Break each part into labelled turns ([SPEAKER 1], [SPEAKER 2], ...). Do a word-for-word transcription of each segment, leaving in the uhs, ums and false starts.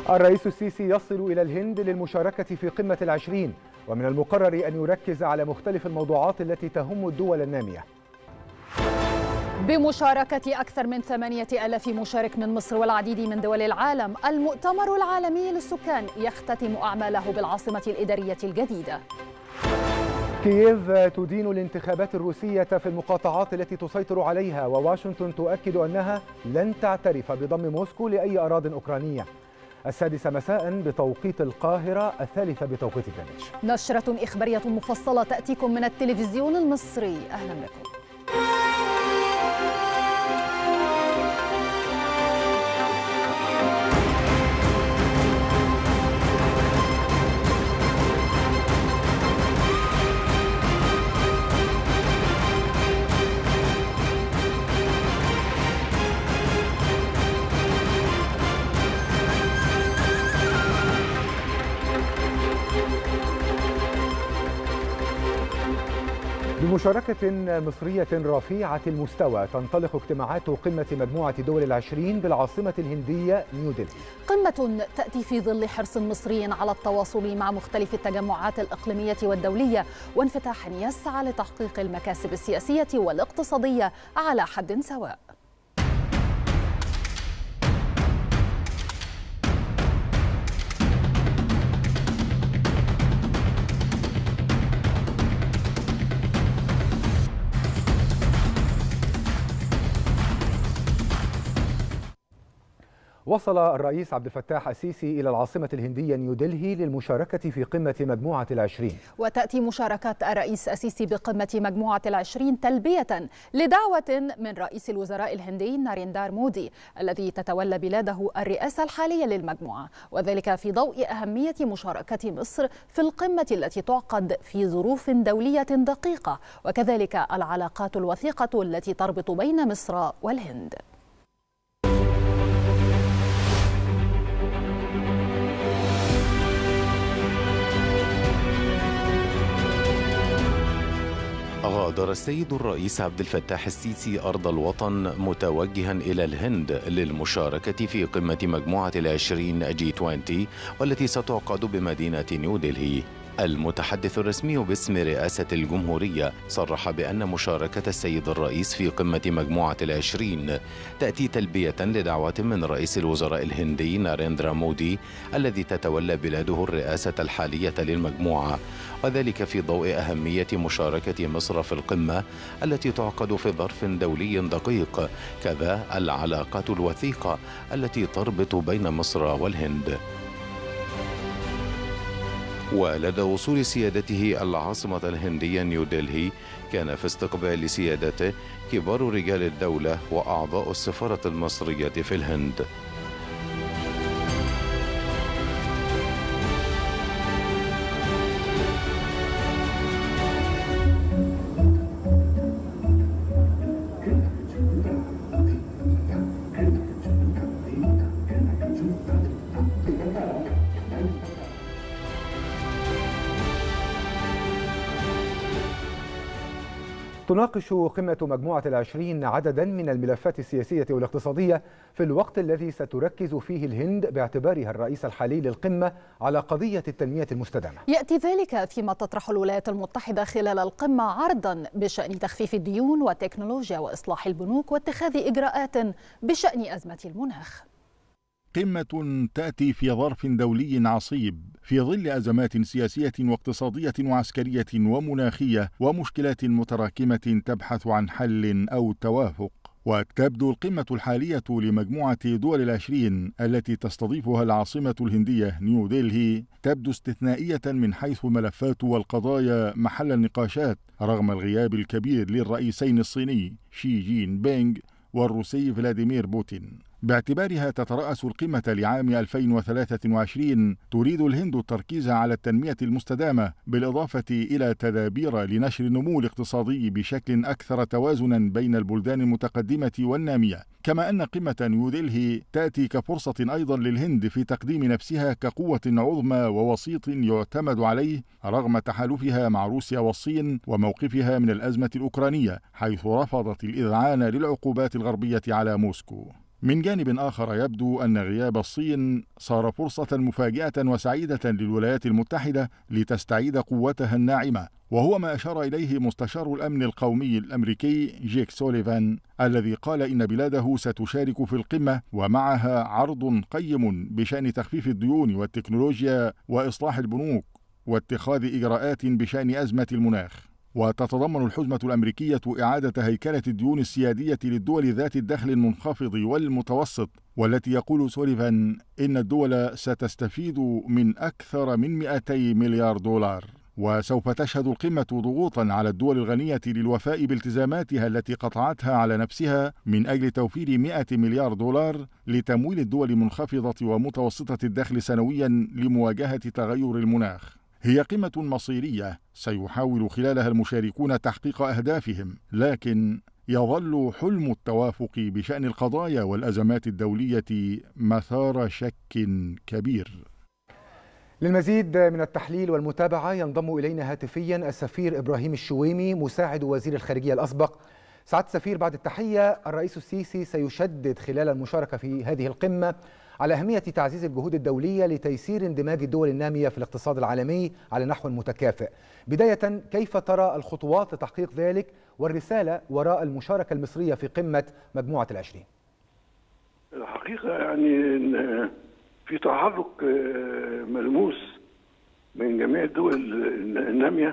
[SPEAKER 1] الرئيس السيسي يصل إلى الهند للمشاركة في قمة العشرين، ومن المقرر أن يركز على مختلف الموضوعات التي تهم الدول النامية.
[SPEAKER 2] بمشاركة أكثر من ثمانية آلاف مشارك من مصر والعديد من دول العالم، المؤتمر العالمي للسكان يختتم أعماله بالعاصمة الإدارية الجديدة.
[SPEAKER 1] كييف تدين الانتخابات الروسية في المقاطعات التي تسيطر عليها، وواشنطن تؤكد أنها لن تعترف بضم موسكو لأي أراضٍ أوكرانية. السادسة مساء بتوقيت القاهرة، الثالثة بتوقيت جرينتش.
[SPEAKER 2] نشرة إخبارية مفصلة تأتيكم من التلفزيون المصري، أهلا بكم.
[SPEAKER 1] بمشاركة مصرية رفيعة المستوى تنطلق اجتماعات قمة مجموعة دول العشرين بالعاصمة الهندية نيودلهي.
[SPEAKER 2] قمة تأتي في ظل حرص مصري على التواصل مع مختلف التجمعات الإقليمية والدولية، وانفتاح يسعى لتحقيق المكاسب السياسية والاقتصادية على حد سواء.
[SPEAKER 1] وصل الرئيس عبد الفتاح السيسي إلى العاصمة الهندية نيودلهي للمشاركة في قمة مجموعة العشرين.
[SPEAKER 2] وتأتي مشاركة الرئيس السيسي بقمة مجموعة العشرين تلبية لدعوة من رئيس الوزراء الهندي ناريندر مودي الذي تتولى بلاده الرئاسة الحالية للمجموعة، وذلك في ضوء أهمية مشاركة مصر في القمة التي تعقد في ظروف دولية دقيقة، وكذلك العلاقات الوثيقة التي تربط بين مصر والهند.
[SPEAKER 3] غادر السيد الرئيس عبد الفتاح السيسي أرض الوطن متوجها إلى الهند للمشاركة في قمة مجموعة العشرين جي عشرين والتي ستعقد بمدينة نيودلهي. المتحدث الرسمي باسم رئاسة الجمهورية صرح بأن مشاركة السيد الرئيس في قمة مجموعة العشرين تأتي تلبية لدعوة من رئيس الوزراء الهندي ناريندرا مودي الذي تتولى بلاده الرئاسة الحالية للمجموعة، وذلك في ضوء أهمية مشاركة مصر في القمة التي تعقد في ظرف دولي دقيق، كذا العلاقات الوثيقة التي تربط بين مصر والهند. ولدى وصول سيادته العاصمة الهندية نيودلهي كان في استقبال سيادته كبار رجال الدولة وأعضاء السفارة المصرية في الهند.
[SPEAKER 1] تناقش قمة مجموعة العشرين عددا من الملفات السياسية والاقتصادية في الوقت الذي ستركز فيه الهند باعتبارها الرئيس الحالي للقمة على قضية التنمية المستدامة.
[SPEAKER 2] يأتي ذلك فيما تطرح الولايات المتحدة خلال القمة عرضا بشأن تخفيف الديون والتكنولوجيا وإصلاح البنوك واتخاذ إجراءات بشأن أزمة المناخ.
[SPEAKER 4] قمة تأتي في ظرف دولي عصيب في ظل أزمات سياسية واقتصادية وعسكرية ومناخية ومشكلات متراكمة تبحث عن حل أو توافق. وتبدو القمة الحالية لمجموعة دول العشرين التي تستضيفها العاصمة الهندية نيودلهي تبدو استثنائية من حيث ملفات والقضايا محل النقاشات، رغم الغياب الكبير للرئيسين الصيني شي جين بينغ والروسي فلاديمير بوتين. باعتبارها تترأس القمة لعام ألفين وثلاثة وعشرين، تريد الهند التركيز على التنمية المستدامة بالإضافة إلى تدابير لنشر النمو الاقتصادي بشكل أكثر توازنا بين البلدان المتقدمة والنامية، كما أن قمة نيودلهي تأتي كفرصة أيضا للهند في تقديم نفسها كقوة عظمى ووسيط يعتمد عليه رغم تحالفها مع روسيا والصين وموقفها من الأزمة الأوكرانية، حيث رفضت الإذعان للعقوبات الغربية على موسكو. من جانب آخر يبدو أن غياب الصين صار فرصة مفاجئة وسعيدة للولايات المتحدة لتستعيد قوتها الناعمة، وهو ما أشار إليه مستشار الأمن القومي الأمريكي جيك سوليفان، الذي قال إن بلاده ستشارك في القمة ومعها عرض قيم بشأن تخفيف الديون والتكنولوجيا وإصلاح البنوك واتخاذ إجراءات بشأن أزمة المناخ. وتتضمن الحزمة الأمريكية إعادة هيكلة الديون السيادية للدول ذات الدخل المنخفض والمتوسط، والتي يقول سوليفان إن الدول ستستفيد من أكثر من مئتي مليار دولار. وسوف تشهد القمة ضغوطا على الدول الغنية للوفاء بالتزاماتها التي قطعتها على نفسها من أجل توفير مئة مليار دولار لتمويل الدول المنخفضة ومتوسطة الدخل سنويا لمواجهة تغير المناخ. هي قمة مصيرية سيحاول خلالها المشاركون تحقيق أهدافهم، لكن يظل حلم التوافق بشأن القضايا والأزمات الدولية مثار شك كبير.
[SPEAKER 1] للمزيد من التحليل والمتابعة ينضم إلينا هاتفيا السفير إبراهيم الشويمي مساعد وزير الخارجية الأسبق. سعادة السفير، بعد التحية، الرئيس السيسي سيشدد خلال المشاركة في هذه القمة على أهمية تعزيز الجهود الدولية لتيسير اندماج الدول النامية في الاقتصاد العالمي على نحو متكافئ. بداية، كيف ترى الخطوات لتحقيق ذلك والرسالة وراء المشاركة المصرية في قمة مجموعة العشرين؟
[SPEAKER 5] الحقيقة يعني في تحرك ملموس من جميع الدول النامية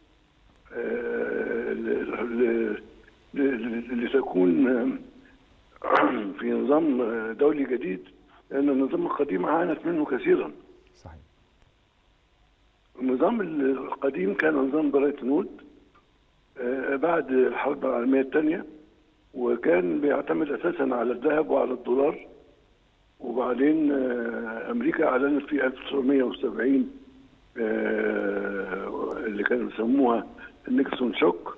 [SPEAKER 5] لتكون في نظام دولي جديد، لأن النظام القديم عانت منه كثيرا.
[SPEAKER 1] صحيح.
[SPEAKER 5] النظام القديم كان نظام برايتون وودز بعد الحرب العالمية الثانية، وكان بيعتمد أساسا على الذهب وعلى الدولار. وبعدين أمريكا أعلنت في ألف وتسعمائة وسبعين اللي كانوا بيسموها النيكسون شوك،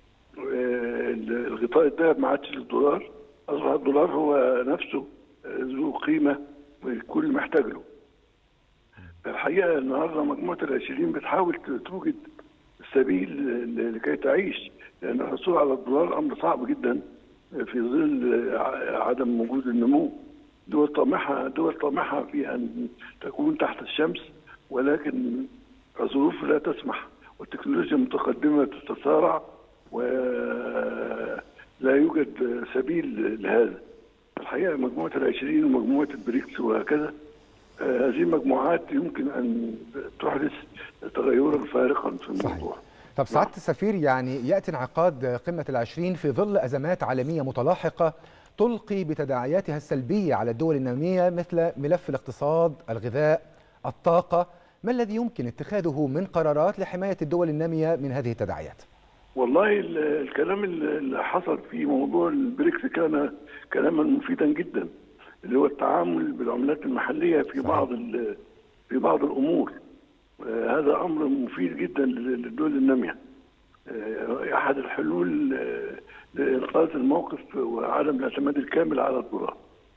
[SPEAKER 5] الغطاء الذهب ما عادش للدولار، أصبح الدولار هو نفسه ذو قيمة والكل محتاج له. الحقيقة النهارده مجموعة العشرين بتحاول توجد سبيل لكي تعيش، لأن الحصول على الدولار أمر صعب جدا في ظل عدم وجود النمو. دول طامحة دول طامحة في أن تكون تحت الشمس، ولكن الظروف لا تسمح، والتكنولوجيا متقدمة تتسارع ولا يوجد سبيل لهذا. الحقيقة مجموعة العشرين ومجموعة البريكس وهكذا، هذه مجموعات يمكن أن تحدث تغيرا فارقا في الموضوع.
[SPEAKER 1] طب سعادة السفير، يعني يأتي انعقاد قمة العشرين في ظل أزمات عالمية متلاحقة تلقي بتداعياتها السلبية على الدول النامية، مثل ملف الاقتصاد، الغذاء، الطاقة. ما الذي يمكن اتخاذه من قرارات لحماية الدول النامية من هذه التداعيات؟
[SPEAKER 5] والله الكلام اللي حصل في موضوع البريكس كان كلاما مفيدا جدا، اللي هو التعامل بالعملات المحلية في بعض في بعض الأمور. هذا أمر مفيد جدا للدول النامية. أحد الحلول لإنقاذ الموقف وعدم الاعتماد الكامل على الدولار.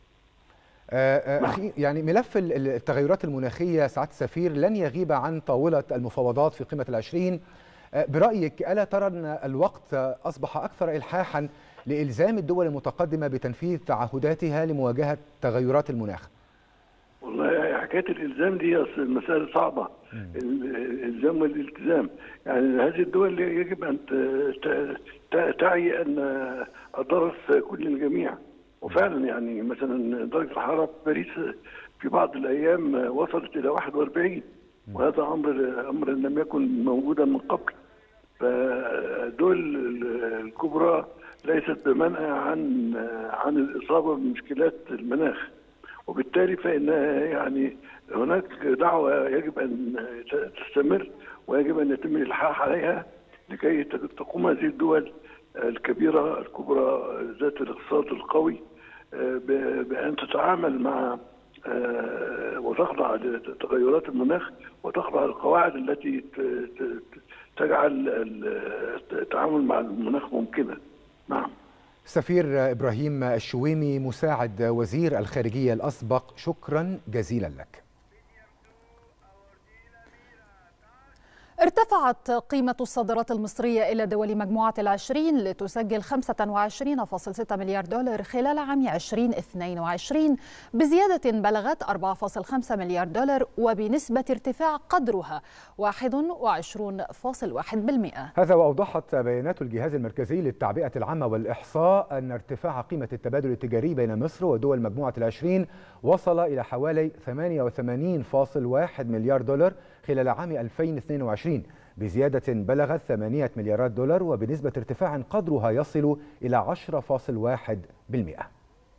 [SPEAKER 1] أخي، يعني ملف التغيرات المناخية سعادة السفير لن يغيب عن طاولة المفاوضات في قمة العشرين. برأيك، ألا ترى أن الوقت أصبح أكثر إلحاحا لإلزام الدول المتقدمة بتنفيذ تعهداتها لمواجهة تغيرات المناخ؟
[SPEAKER 5] والله حكاية الإلزام دي المسألة صعبة، الإلزام والالتزام. يعني هذه الدول يجب أن تعي أن الضرر سيكون للجميع. وفعلا يعني مثلا درجة الحرارة في باريس في بعض الأيام وصلت إلى واحد وأربعين، وهذا أمر أمر لم يكن موجودا من قبل. فالدول الكبرى ليست بمنأى عن عن الإصابة بمشكلات المناخ، وبالتالي فإن يعني هناك دعوة يجب أن تستمر ويجب أن يتم الإلحاح عليها لكي تقوم هذه الدول الكبيرة الكبرى ذات الاقتصاد القوي بأن تتعامل مع وتخضع لتغيرات المناخ وتخضع للقواعد التي تجعل التعامل مع المناخ ممكنا. نعم.
[SPEAKER 1] سفير إبراهيم الشويمي مساعد وزير الخارجية الأسبق، شكرا جزيلا لك.
[SPEAKER 2] ارتفعت قيمة الصادرات المصرية إلى دول مجموعة العشرين لتسجل خمسة وعشرين فاصلة ستة مليار دولار خلال عام ألفين واثنين وعشرين بزيادة بلغت أربعة فاصلة خمسة مليار دولار وبنسبة ارتفاع قدرها واحد وعشرين فاصلة واحد بالمئة.
[SPEAKER 1] هذا وأوضحت بيانات الجهاز المركزي للتعبئة العامة والإحصاء أن ارتفاع قيمة التبادل التجاري بين مصر ودول مجموعة العشرين وصل إلى حوالي ثمانية وثمانين فاصلة واحد مليار دولار خلال عام ألفين واثنين وعشرين بزيادة بلغت ثمانية مليارات دولار وبنسبة ارتفاع قدرها يصل إلى عشرة فاصلة واحد بالمئة.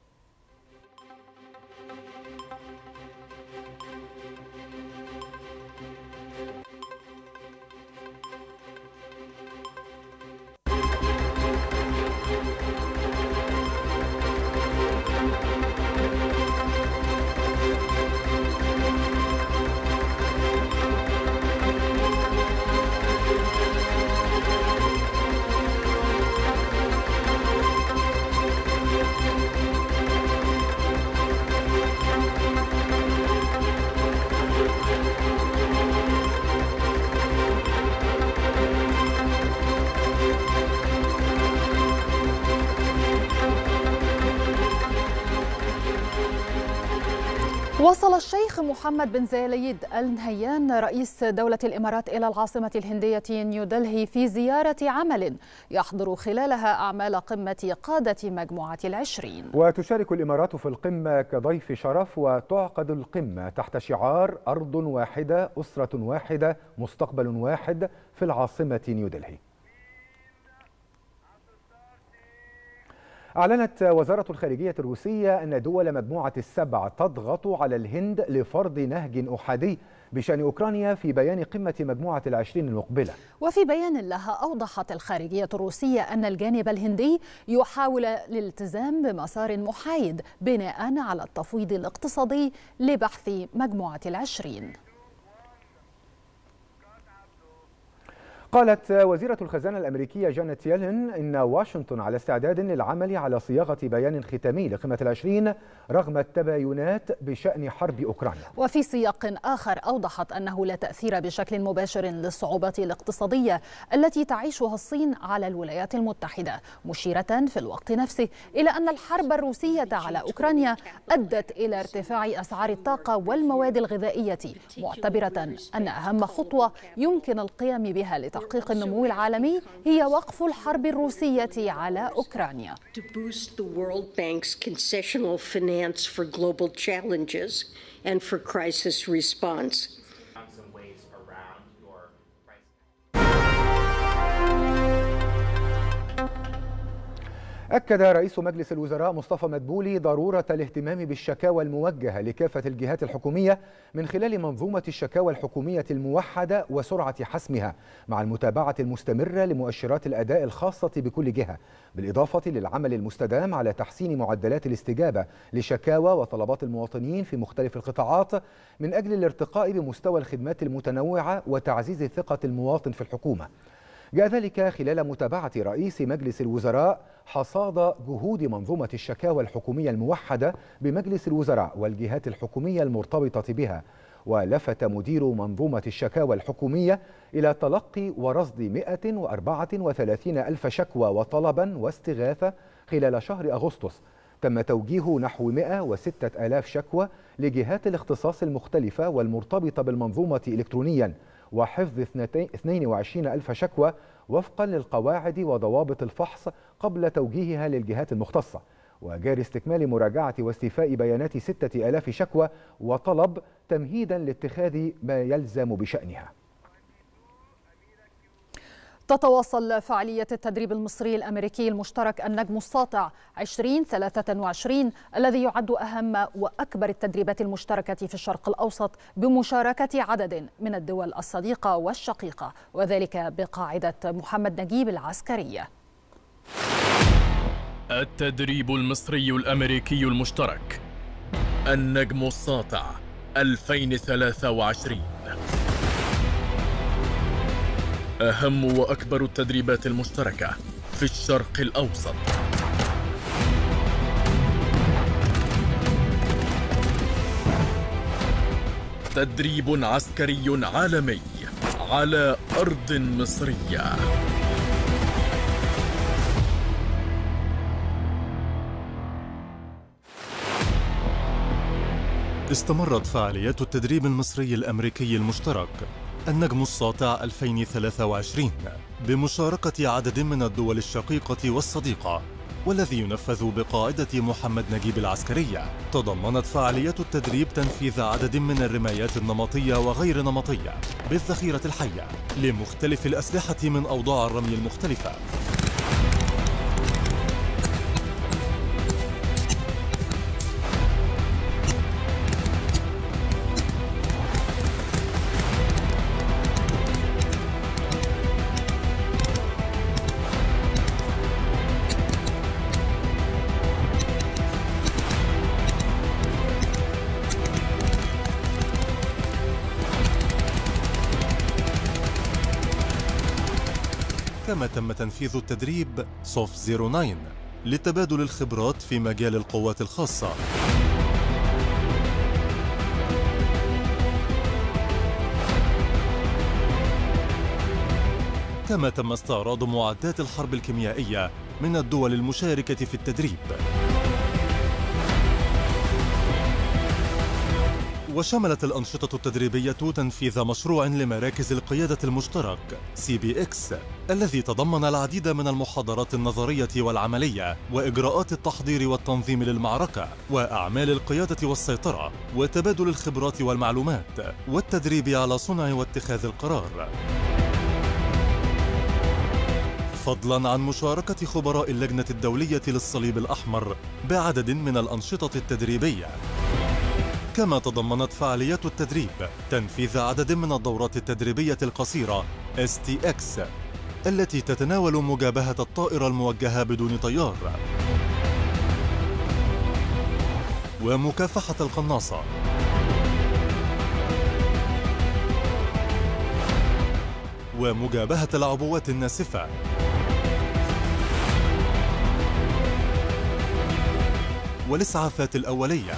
[SPEAKER 2] وصل الشيخ محمد بن زايد آل نهيان رئيس دولة الإمارات إلى العاصمة الهندية نيودلهي في زيارة عمل يحضر خلالها أعمال قمة قادة مجموعة العشرين.
[SPEAKER 1] وتشارك الإمارات في القمة كضيف شرف، وتعقد القمة تحت شعار أرض واحدة أسرة واحدة مستقبل واحد في العاصمة نيودلهي. أعلنت وزارة الخارجية الروسية أن دول مجموعة السبع تضغط على الهند لفرض نهج أحادي بشأن أوكرانيا في بيان قمة مجموعة العشرين المقبلة.
[SPEAKER 2] وفي بيان لها أوضحت الخارجية الروسية أن الجانب الهندي يحاول الالتزام بمسار محايد بناء على التفويض الاقتصادي لبحث مجموعة العشرين.
[SPEAKER 1] قالت وزيرة الخزانة الأمريكية جانيت يلين إن واشنطن على استعداد للعمل على صياغة بيان ختامي لقمة العشرين رغم التباينات بشأن حرب أوكرانيا.
[SPEAKER 2] وفي سياق آخر أوضحت أنه لا تأثير بشكل مباشر للصعوبات الاقتصادية التي تعيشها الصين على الولايات المتحدة، مشيرة في الوقت نفسه إلى أن الحرب الروسية على أوكرانيا أدت إلى ارتفاع أسعار الطاقة والمواد الغذائية، معتبرة أن أهم خطوة يمكن القيام بها لتحقيق تحقيق النمو العالمي هي وقف الحرب الروسية على أوكرانيا.
[SPEAKER 6] To boost the World Bank's concessional finance for global challenges and for crisis response.
[SPEAKER 1] أكد رئيس مجلس الوزراء مصطفى مدبولي ضرورة الاهتمام بالشكاوى الموجهة لكافة الجهات الحكومية من خلال منظومة الشكاوى الحكومية الموحدة وسرعة حسمها، مع المتابعة المستمرة لمؤشرات الأداء الخاصة بكل جهة، بالإضافة للعمل المستدام على تحسين معدلات الاستجابة لشكاوى وطلبات المواطنين في مختلف القطاعات من أجل الارتقاء بمستوى الخدمات المتنوعة وتعزيز ثقة المواطن في الحكومة. جاء ذلك خلال متابعة رئيس مجلس الوزراء حصاد جهود منظومة الشكاوى الحكومية الموحدة بمجلس الوزراء والجهات الحكومية المرتبطة بها. ولفت مدير منظومة الشكاوى الحكومية إلى تلقي ورصد مئة وأربعة وثلاثين ألف شكوى وطلبا واستغاثة خلال شهر أغسطس. تم توجيه نحو مئة وستة آلاف شكوى لجهات الاختصاص المختلفة والمرتبطة بالمنظومة إلكترونيا، وحفظ اثنين وعشرين ألف شكوى وفقا للقواعد وضوابط الفحص قبل توجيهها للجهات المختصة. وجاري استكمال مراجعة واستيفاء بيانات ستة آلاف شكوى وطلب تمهيدا لاتخاذ ما يلزم بشأنها.
[SPEAKER 2] تتواصل فعالية التدريب المصري الأمريكي المشترك النجم الساطع ألفين وثلاثة وعشرين الذي يعد أهم وأكبر التدريبات المشتركة في الشرق الأوسط بمشاركة عدد من الدول الصديقة والشقيقة، وذلك بقاعدة محمد نجيب العسكرية.
[SPEAKER 7] التدريب المصري الأمريكي المشترك النجم الساطع ألفين وثلاثة وعشرين أهم وأكبر التدريبات المشتركة في الشرق الأوسط. تدريب عسكري عالمي على أرض مصرية.
[SPEAKER 8] استمرت فعاليات التدريب المصري الأمريكي المشترك النجم الساطع ألفين وثلاثة وعشرين بمشاركة عدد من الدول الشقيقة والصديقة، والذي ينفذ بقاعدة محمد نجيب العسكرية. تضمنت فعاليات التدريب تنفيذ عدد من الرمايات النمطية وغير نمطية بالذخيرة الحية لمختلف الأسلحة من أوضاع الرمي المختلفة. كما تم تنفيذ التدريب صوف صفر تسعة لتبادل الخبرات في مجال القوات الخاصة. كما تم استعراض معدات الحرب الكيميائية من الدول المشاركة في التدريب. وشملت الأنشطة التدريبية تنفيذ مشروع لمراكز القيادة المشترك سي بي إكس الذي تضمن العديد من المحاضرات النظرية والعملية وإجراءات التحضير والتنظيم للمعركة وأعمال القيادة والسيطرة وتبادل الخبرات والمعلومات والتدريب على صنع واتخاذ القرار، فضلاً عن مشاركة خبراء اللجنة الدولية للصليب الأحمر بعدد من الأنشطة التدريبية. كما تضمنت فعاليات التدريب تنفيذ عدد من الدورات التدريبية القصيرة إس تي إكس التي تتناول مجابهة الطائرة الموجهة بدون طيار ومكافحة القناصة ومجابهة العبوات الناسفة والإسعافات الأولية.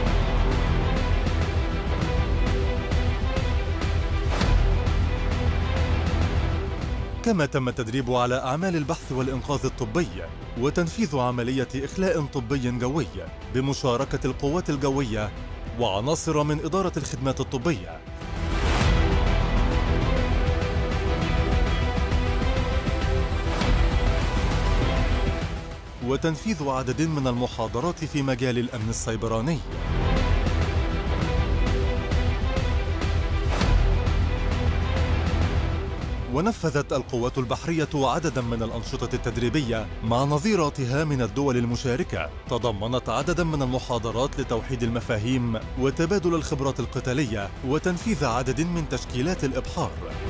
[SPEAKER 8] كما تم التدريب على أعمال البحث والإنقاذ الطبي وتنفيذ عملية إخلاء طبي جوي بمشاركة القوات الجوية وعناصر من إدارة الخدمات الطبية. وتنفيذ عدد من المحاضرات في مجال الأمن السيبراني. ونفذت القوات البحرية عدداً من الأنشطة التدريبية مع نظيراتها من الدول المشاركة، تضمنت عدداً من المحاضرات لتوحيد المفاهيم وتبادل الخبرات القتالية وتنفيذ عدد من تشكيلات الإبحار.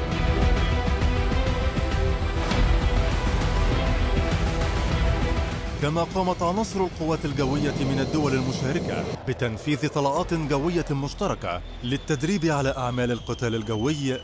[SPEAKER 8] كما قامت عناصر القوات الجوية من الدول المشاركة بتنفيذ طلعات جوية مشتركة للتدريب على أعمال القتال الجوي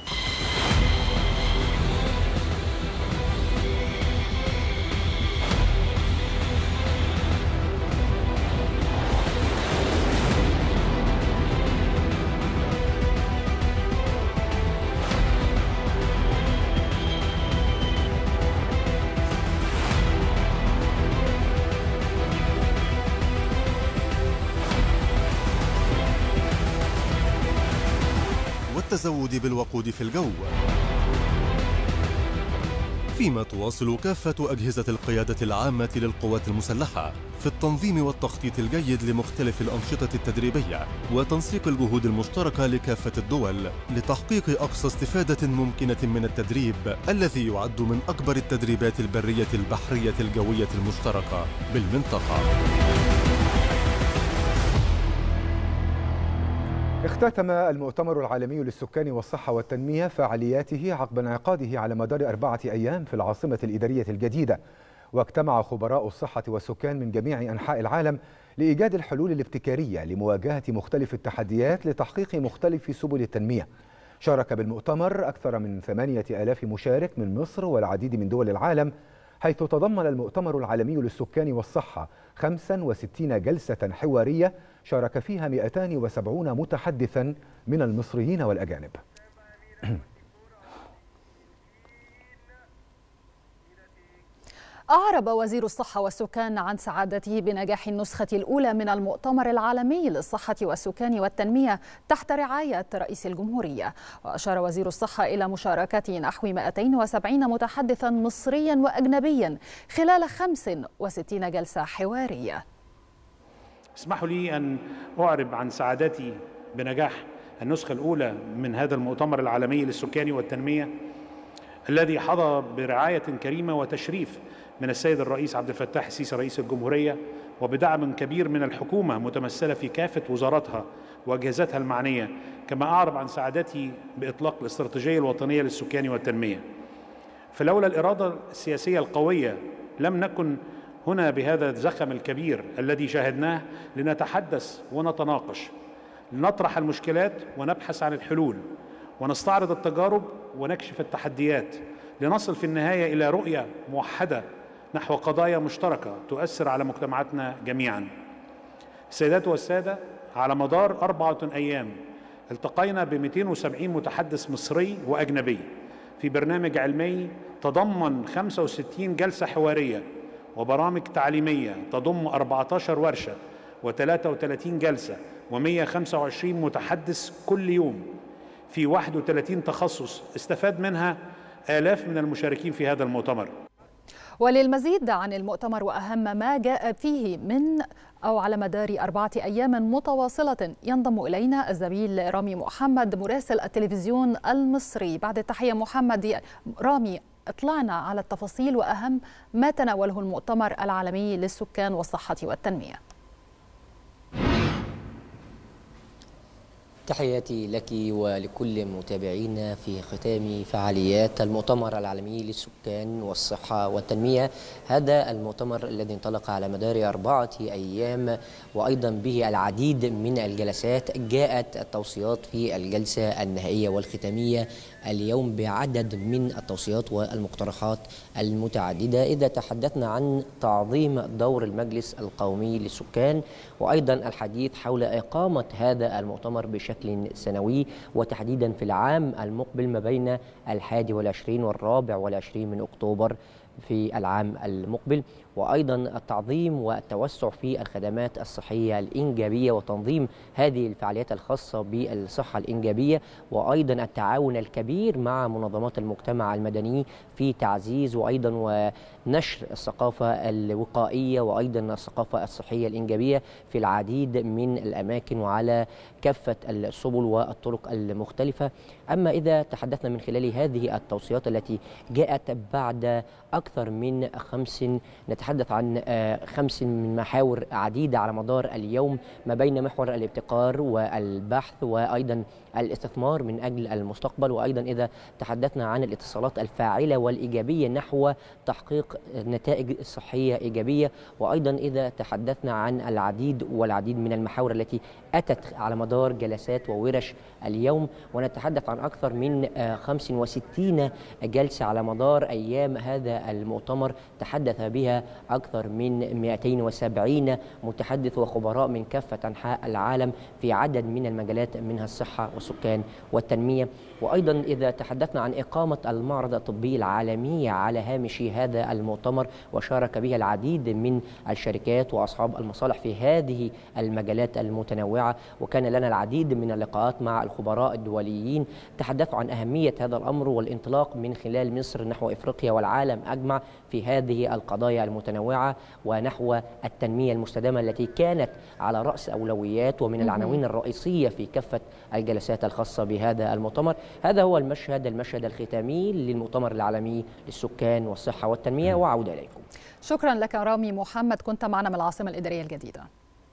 [SPEAKER 8] والتزود بالوقود في الجو. فيما تواصل كافة أجهزة القيادة العامة للقوات المسلحة في التنظيم والتخطيط الجيد لمختلف الأنشطة التدريبية وتنسيق الجهود المشتركة لكافة الدول لتحقيق أقصى استفادة ممكنة من التدريب الذي يعد من أكبر التدريبات البرية البحرية الجوية المشتركة بالمنطقة.
[SPEAKER 1] اختتم المؤتمر العالمي للسكان والصحة والتنمية فعالياته عقب انعقاده على مدار أربعة أيام في العاصمة الإدارية الجديدة، واجتمع خبراء الصحة والسكان من جميع أنحاء العالم لإيجاد الحلول الابتكارية لمواجهة مختلف التحديات لتحقيق مختلف سبل التنمية. شارك بالمؤتمر أكثر من ثمانية آلاف مشارك من مصر والعديد من دول العالم، حيث تضمن المؤتمر العالمي للسكان والصحة خمسة وستين جلسة حوارية شارك فيها مئتان وسبعين متحدثا من المصريين والأجانب.
[SPEAKER 2] أعرب وزير الصحة والسكان عن سعادته بنجاح النسخة الأولى من المؤتمر العالمي للصحة والسكان والتنمية تحت رعاية رئيس الجمهورية. وأشار وزير الصحة إلى مشاركة نحو مئتين وسبعين متحدثا مصريا وأجنبيا خلال خمس وستين جلسة حوارية.
[SPEAKER 9] اسمحوا لي أن أعرب عن سعادتي بنجاح النسخة الأولى من هذا المؤتمر العالمي للسكان والتنمية الذي حظى برعاية كريمة وتشريف من السيد الرئيس عبد الفتاح السيسي رئيس الجمهورية، وبدعم كبير من الحكومة متمثلة في كافة وزاراتها وأجهزتها المعنية. كما أعرب عن سعادتي بإطلاق الاستراتيجية الوطنية للسكان والتنمية. فلولا الإرادة السياسية القوية لم نكن هنا بهذا الزخم الكبير الذي شاهدناه لنتحدث ونتناقش، لنطرح المشكلات ونبحث عن الحلول، ونستعرض التجارب ونكشف التحديات، لنصل في النهاية إلى رؤية موحدة نحو قضايا مشتركة تؤثر على مجتمعاتنا جميعا. السيدات والسادة، على مدار أربعة أيام التقينا ب مئتين وسبعين متحدث مصري وأجنبي في برنامج علمي تضمن خمسة وستين جلسة حوارية وبرامج تعليمية تضم أربعة عشر ورشة وثلاثة وثلاثين جلسة ومئة وخمسة وعشرين متحدث كل يوم في واحد وثلاثين تخصص استفاد منها آلاف من المشاركين في هذا المؤتمر.
[SPEAKER 2] وللمزيد عن المؤتمر وأهم ما جاء فيه من أو على مدار أربعة أيام متواصلة ينضم إلينا الزميل رامي محمد مراسل التلفزيون المصري. بعد التحية محمد رامي، اطلعنا على التفاصيل وأهم ما تناوله المؤتمر العالمي للسكان والصحة والتنمية.
[SPEAKER 10] تحياتي لك ولكل متابعينا في ختام فعاليات المؤتمر العالمي للسكان والصحة والتنمية. هذا المؤتمر الذي انطلق على مدار أربعة أيام وأيضا به العديد من الجلسات. جاءت التوصيات في الجلسة النهائية والختامية اليوم بعدد من التوصيات والمقترحات المتعددة. إذا تحدثنا عن تعظيم دور المجلس القومي للسكان، وأيضا الحديث حول إقامة هذا المؤتمر بشكل سنوي وتحديدا في العام المقبل ما بين الحادي والعشرين والرابع والعشرين من أكتوبر في العام المقبل، وأيضا التعظيم والتوسع في الخدمات الصحية الإنجابية وتنظيم هذه الفعاليات الخاصة بالصحة الإنجابية، وأيضا التعاون الكبير مع منظمات المجتمع المدني في تعزيز وأيضا ونشر الثقافة الوقائية وأيضا الثقافة الصحية الإنجابية في العديد من الأماكن وعلى كافة السبل والطرق المختلفة. أما إذا تحدثنا من خلال هذه التوصيات التي جاءت بعد أكثر من خمس نتحدث عن خمس من محاور عديدة على مدار اليوم، ما بين محور الابتكار والبحث وأيضا الاستثمار من أجل المستقبل، وأيضا إذا تحدثنا عن الاتصالات الفاعلة والإيجابية نحو تحقيق نتائج صحية إيجابية، وأيضا إذا تحدثنا عن العديد والعديد من المحاور التي أتت على مدار جلسات وورش اليوم، ونتحدث عن أكثر من خمس وستين جلسة على مدار أيام هذا المؤتمر تحدث بها أكثر من مئتين وسبعين متحدث وخبراء من كافة أنحاء العالم في عدد من المجالات منها الصحة والسكان والتنمية. وأيضا إذا تحدثنا عن إقامة المعرض الطبي العالمي على هامش هذا المؤتمر، وشارك بها العديد من الشركات وأصحاب المصالح في هذه المجالات المتنوعة، وكان لنا العديد من اللقاءات مع الخبراء الدوليين تحدثوا عن أهمية هذا الأمر والانطلاق من خلال مصر نحو إفريقيا والعالم أجمع في هذه القضايا المتنوعة ونحو التنمية المستدامة التي كانت على رأس أولويات ومن العناوين الرئيسية في كافة الجلسات الخاصة بهذا المؤتمر. هذا هو المشهد المشهد الختامي للمؤتمر العالمي للسكان والصحة والتنمية، وعودة إليكم.
[SPEAKER 2] شكرا لك رامي محمد، كنت معنا من العاصمة الإدارية الجديدة.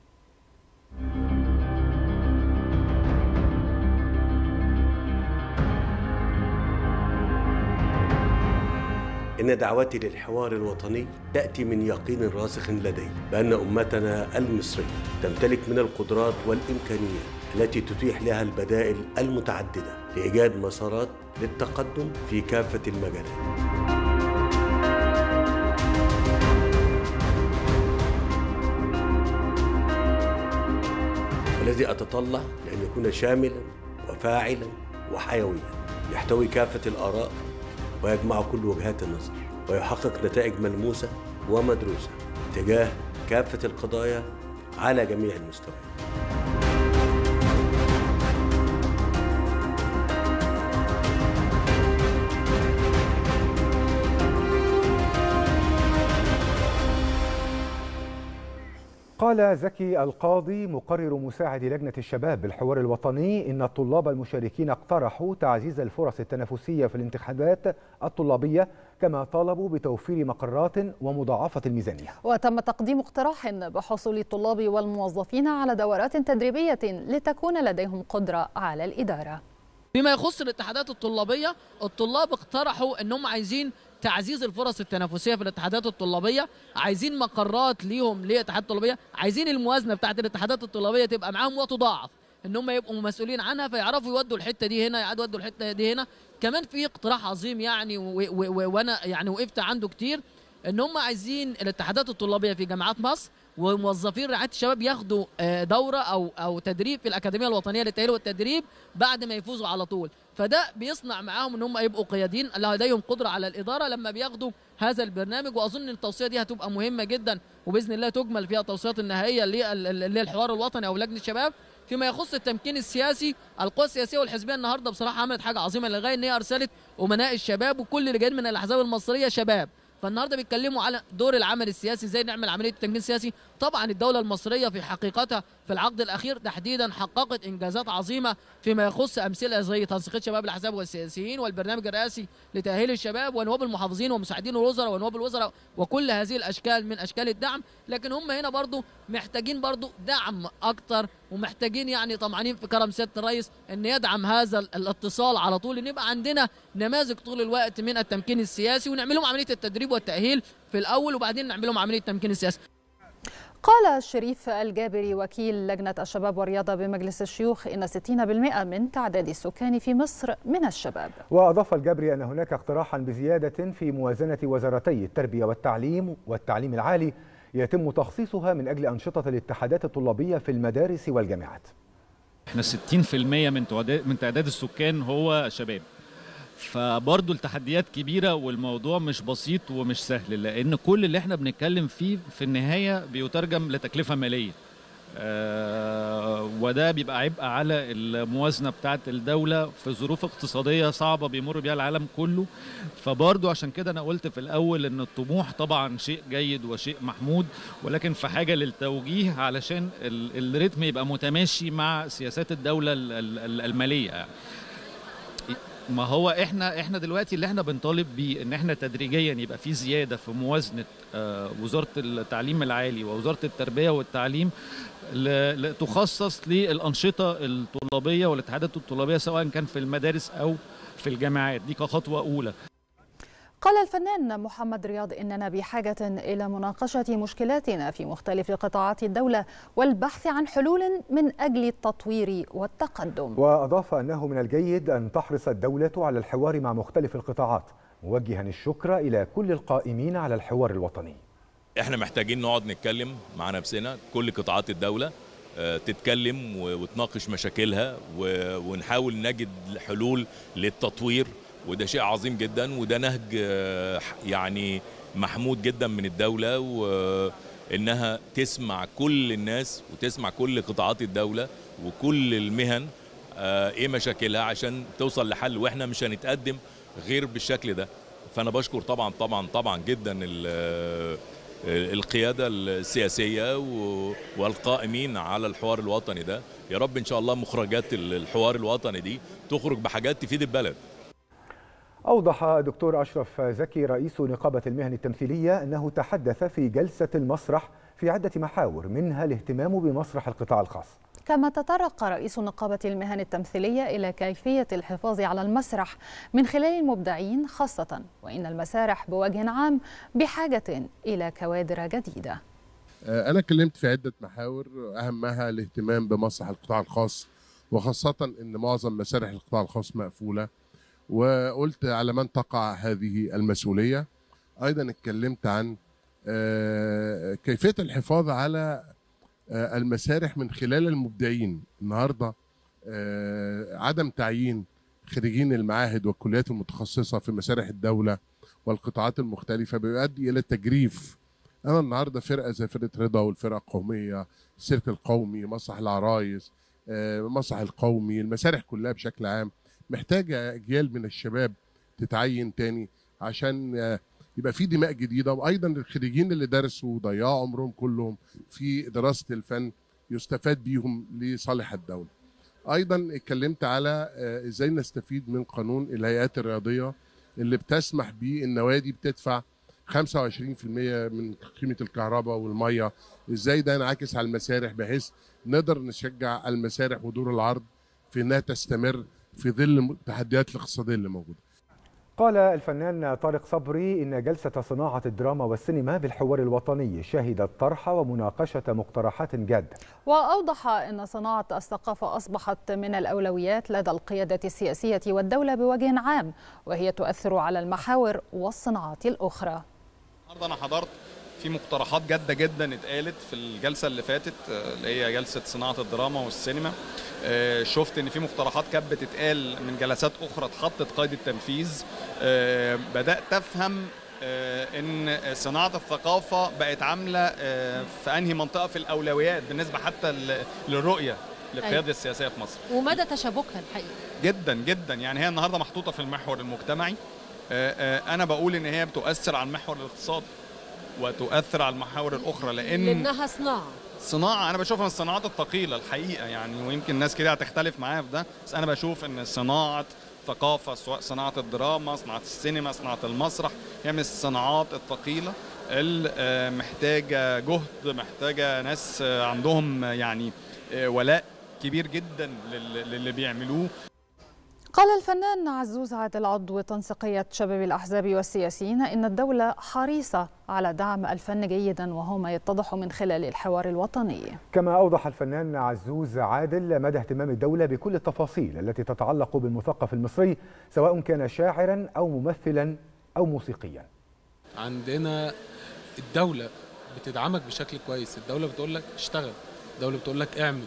[SPEAKER 11] إن دعوتي للحوار الوطني تأتي من يقين راسخ لدي بأن أمتنا المصرية تمتلك من القدرات والإمكانيات التي تتيح لها البدائل المتعددة لإيجاد مسارات للتقدم في كافة المجالات. والذي أتطلع لأن يكون شاملا وفاعلا وحيويا، يحتوي كافة الآراء ويجمع كل وجهات النظر ويحقق نتائج ملموسة ومدروسة تجاه كافة القضايا على جميع المستويات.
[SPEAKER 1] قال زكي القاضي مقرر مساعد لجنة الشباب بالحوار الوطني إن الطلاب المشاركين اقترحوا تعزيز الفرص التنافسية في الانتخابات الطلابية، كما طالبوا بتوفير مقرات ومضاعفة الميزانية.
[SPEAKER 2] وتم تقديم اقتراح بحصول الطلاب والموظفين على دورات تدريبية لتكون لديهم قدرة على الإدارة.
[SPEAKER 12] فيما يخص الاتحادات الطلابية، الطلاب اقترحوا أنهم عايزين تعزيز الفرص التنافسيه في الاتحادات الطلابيه، عايزين مقرات ليهم لاتحادات طلابيه، عايزين الموازنه بتاعت الاتحادات الطلابيه تبقى معاهم وتضاعف، ان هم يبقوا مسؤولين عنها فيعرفوا يودوا الحته دي هنا، يودوا الحته دي هنا. كمان في اقتراح عظيم يعني وانا يعني وقفت عنده كتير، ان هم عايزين الاتحادات الطلابيه في جامعات مصر وموظفين رعايه الشباب ياخدوا دوره او او تدريب في الاكاديميه الوطنيه للتاهيل والتدريب بعد ما يفوزوا على طول، فده بيصنع معاهم ان هم يبقوا قياديين لديهم قدره على الاداره لما بياخدوا هذا البرنامج. واظن ان التوصيه دي هتبقى مهمه جدا، وباذن الله تجمل فيها التوصيات النهائيه للحوار الوطني او لجنه الشباب. فيما يخص التمكين السياسي، القوى السياسيه والحزبيه النهارده بصراحه عملت حاجه عظيمه للغايه، ان هي ارسلت امناء الشباب، وكل اللي جايين من الاحزاب المصريه شباب، فالنهارده بيتكلموا على دور العمل السياسي، ازاي نعمل عمليه التمكين السياسي. طبعا الدوله المصريه في حقيقتها في العقد الاخير تحديدا حققت انجازات عظيمه فيما يخص امثله زي تنسيقيه شباب الاحزاب والسياسيين، والبرنامج الرئاسي لتاهيل الشباب، ونواب المحافظين ومساعدين الوزراء ونواب الوزراء، وكل هذه الاشكال من اشكال الدعم. لكن هم هنا برضو محتاجين برضو دعم اكتر، ومحتاجين يعني طمعانين في كرم سياده الرئيس ان يدعم هذا الاتصال على طول، ان يبقى عندنا نماذج طول الوقت من التمكين السياسي، ونعمل لهم عمليه التدريب والتاهيل في الاول، وبعدين نعمل لهم عمليه التمكين السياسي.
[SPEAKER 2] قال شريف الجابري وكيل لجنة الشباب والرياضة بمجلس الشيوخ إن ستين بالمئة من تعداد السكان في مصر من الشباب.
[SPEAKER 1] وأضاف الجابري أن هناك اقتراحا بزيادة في موازنة وزارتي التربية والتعليم والتعليم العالي يتم تخصيصها من أجل أنشطة الاتحادات الطلابية في المدارس والجامعات.
[SPEAKER 13] احنا ستين بالمئة من من تعداد السكان هو شباب، فبرضه التحديات كبيرة والموضوع مش بسيط ومش سهل، لأن كل اللي احنا بنتكلم فيه في النهاية بيترجم لتكلفة مالية، آه وده بيبقى عبء على الموازنة بتاعة الدولة في ظروف اقتصادية صعبة بيمر بيها العالم كله. فبرضه عشان كده أنا قلت في الأول إن الطموح طبعا شيء جيد وشيء محمود، ولكن في حاجة للتوجيه علشان الريتم يبقى متماشي مع سياسات الدولة المالية يعني. ما هو احنا احنا دلوقتي اللي احنا بنطالب بيه ان احنا تدريجيا يبقى في زياده في موازنه آه وزاره التعليم العالي ووزاره التربيه والتعليم تخصص للانشطه الطلابيه والاتحادات الطلابيه سواء كان في المدارس او في الجامعات، دي كخطوه اولى.
[SPEAKER 2] قال الفنان محمد رياض إننا بحاجة إلى مناقشة مشكلاتنا في مختلف قطاعات الدولة والبحث عن حلول من أجل التطوير والتقدم.
[SPEAKER 1] وأضاف أنه من الجيد أن تحرص الدولة على الحوار مع مختلف القطاعات، موجها الشكر إلى كل القائمين على الحوار الوطني.
[SPEAKER 14] احنا محتاجين نقعد نتكلم مع نفسنا، كل قطاعات الدولة تتكلم وتناقش مشاكلها ونحاول نجد حلول للتطوير، وده شيء عظيم جدا، وده نهج يعني محمود جدا من الدولة، وإنها تسمع كل الناس وتسمع كل قطاعات الدولة وكل المهن إيه مشاكلها عشان توصل لحل، وإحنا مش هنتقدم غير بالشكل ده. فأنا بشكر طبعا طبعا طبعا جدا القيادة السياسية والقائمين على الحوار الوطني ده. يا رب إن شاء الله مخرجات الحوار الوطني دي تخرج بحاجات تفيد البلد.
[SPEAKER 1] أوضح الدكتور أشرف زكي رئيس نقابة المهن التمثيلية أنه تحدث في جلسة المسرح في عدة محاور، منها الاهتمام بمسرح القطاع الخاص.
[SPEAKER 2] كما تطرق رئيس نقابة المهن التمثيلية إلى كيفية الحفاظ على المسرح من خلال المبدعين خاصة، وإن المسارح بوجه عام بحاجة إلى كوادر جديدة.
[SPEAKER 15] أنا اتكلمت في عدة محاور أهمها الاهتمام بمسرح القطاع الخاص، وخاصة أن معظم مسارح القطاع الخاص مقفولة، وقلت على من تقع هذه المسؤولية. أيضا اتكلمت عن كيفية الحفاظ على المسارح من خلال المبدعين. النهاردة عدم تعيين خريجين المعاهد والكليات المتخصصة في مسارح الدولة والقطاعات المختلفة بيؤدي إلى تجريف أنا النهاردة فرقة زي فرقة رضا والفرقة القومية، السيرك القومي، مسرح العرايس، مسرح القومي، المسارح كلها بشكل عام محتاجة أجيال من الشباب تتعين تاني عشان يبقى في دماء جديدة، وأيضا الخريجين اللي درسوا وضيعوا عمرهم كلهم في دراسة الفن يستفاد بيهم لصالح الدولة. أيضا اتكلمت على إزاي نستفيد من قانون الهيئات الرياضية اللي بتسمح بيه النوادي بتدفع خمسة وعشرين بالمئة من قيمة الكهرباء والمية، إزاي ده ينعكس على المسارح بحيث نقدر نشجع المسارح ودور العرض في أنها تستمر في ظل التحديات الاقتصادية اللي موجودة.
[SPEAKER 1] قال الفنان طارق صبري إن جلسة صناعة الدراما والسينما بالحوار الوطني شهدت طرح ومناقشة مقترحات جادة.
[SPEAKER 2] وأوضح أن صناعة الثقافة أصبحت من الأولويات لدى القيادة السياسية والدولة بوجه عام، وهي تؤثر على المحاور والصناعات الأخرى.
[SPEAKER 16] النهارده أنا حضرت في مقترحات جادة جدا اتقالت في الجلسة اللي فاتت اللي هي جلسة صناعة الدراما والسينما. شفت ان في مقترحات كانت بتتقال من جلسات اخرى اتحطت قيد التنفيذ. بدأت افهم ان صناعة الثقافة بقت عاملة في انهي منطقة في الاولويات بالنسبة حتى للرؤية للقيادة أيوة. السياسية في مصر،
[SPEAKER 17] ومدى تشابكها الحقيقة
[SPEAKER 16] جدا جدا. يعني هي النهارده محطوطة في المحور المجتمعي. انا بقول ان هي بتؤثر على المحور الاقتصادي وتؤثر على المحاور الاخرى، لان
[SPEAKER 17] لانها صناعه
[SPEAKER 16] صناعه انا بشوفها من الصناعات الثقيله الحقيقه يعني، ويمكن ناس كده هتختلف معايا في ده، بس انا بشوف ان صناعه ثقافه سواء صناعه الدراما، صناعه السينما، صناعه المسرح هي من الصناعات الثقيله اللي محتاجه جهد، محتاجه ناس عندهم يعني ولاء كبير جدا للي بيعملوه.
[SPEAKER 2] قال الفنان عزوز عادل عضو تنسيقية شباب الأحزاب والسياسيين إن الدولة حريصة على دعم الفن جيدا، وهو ما يتضح من خلال الحوار الوطني.
[SPEAKER 1] كما أوضح الفنان عزوز عادل مدى اهتمام الدولة بكل التفاصيل التي تتعلق بالمثقف المصري سواء كان شاعرا أو ممثلا أو موسيقيا.
[SPEAKER 18] عندنا الدولة بتدعمك بشكل كويس، الدولة بتقول لك اشتغل، الدولة بتقول لك اعمل،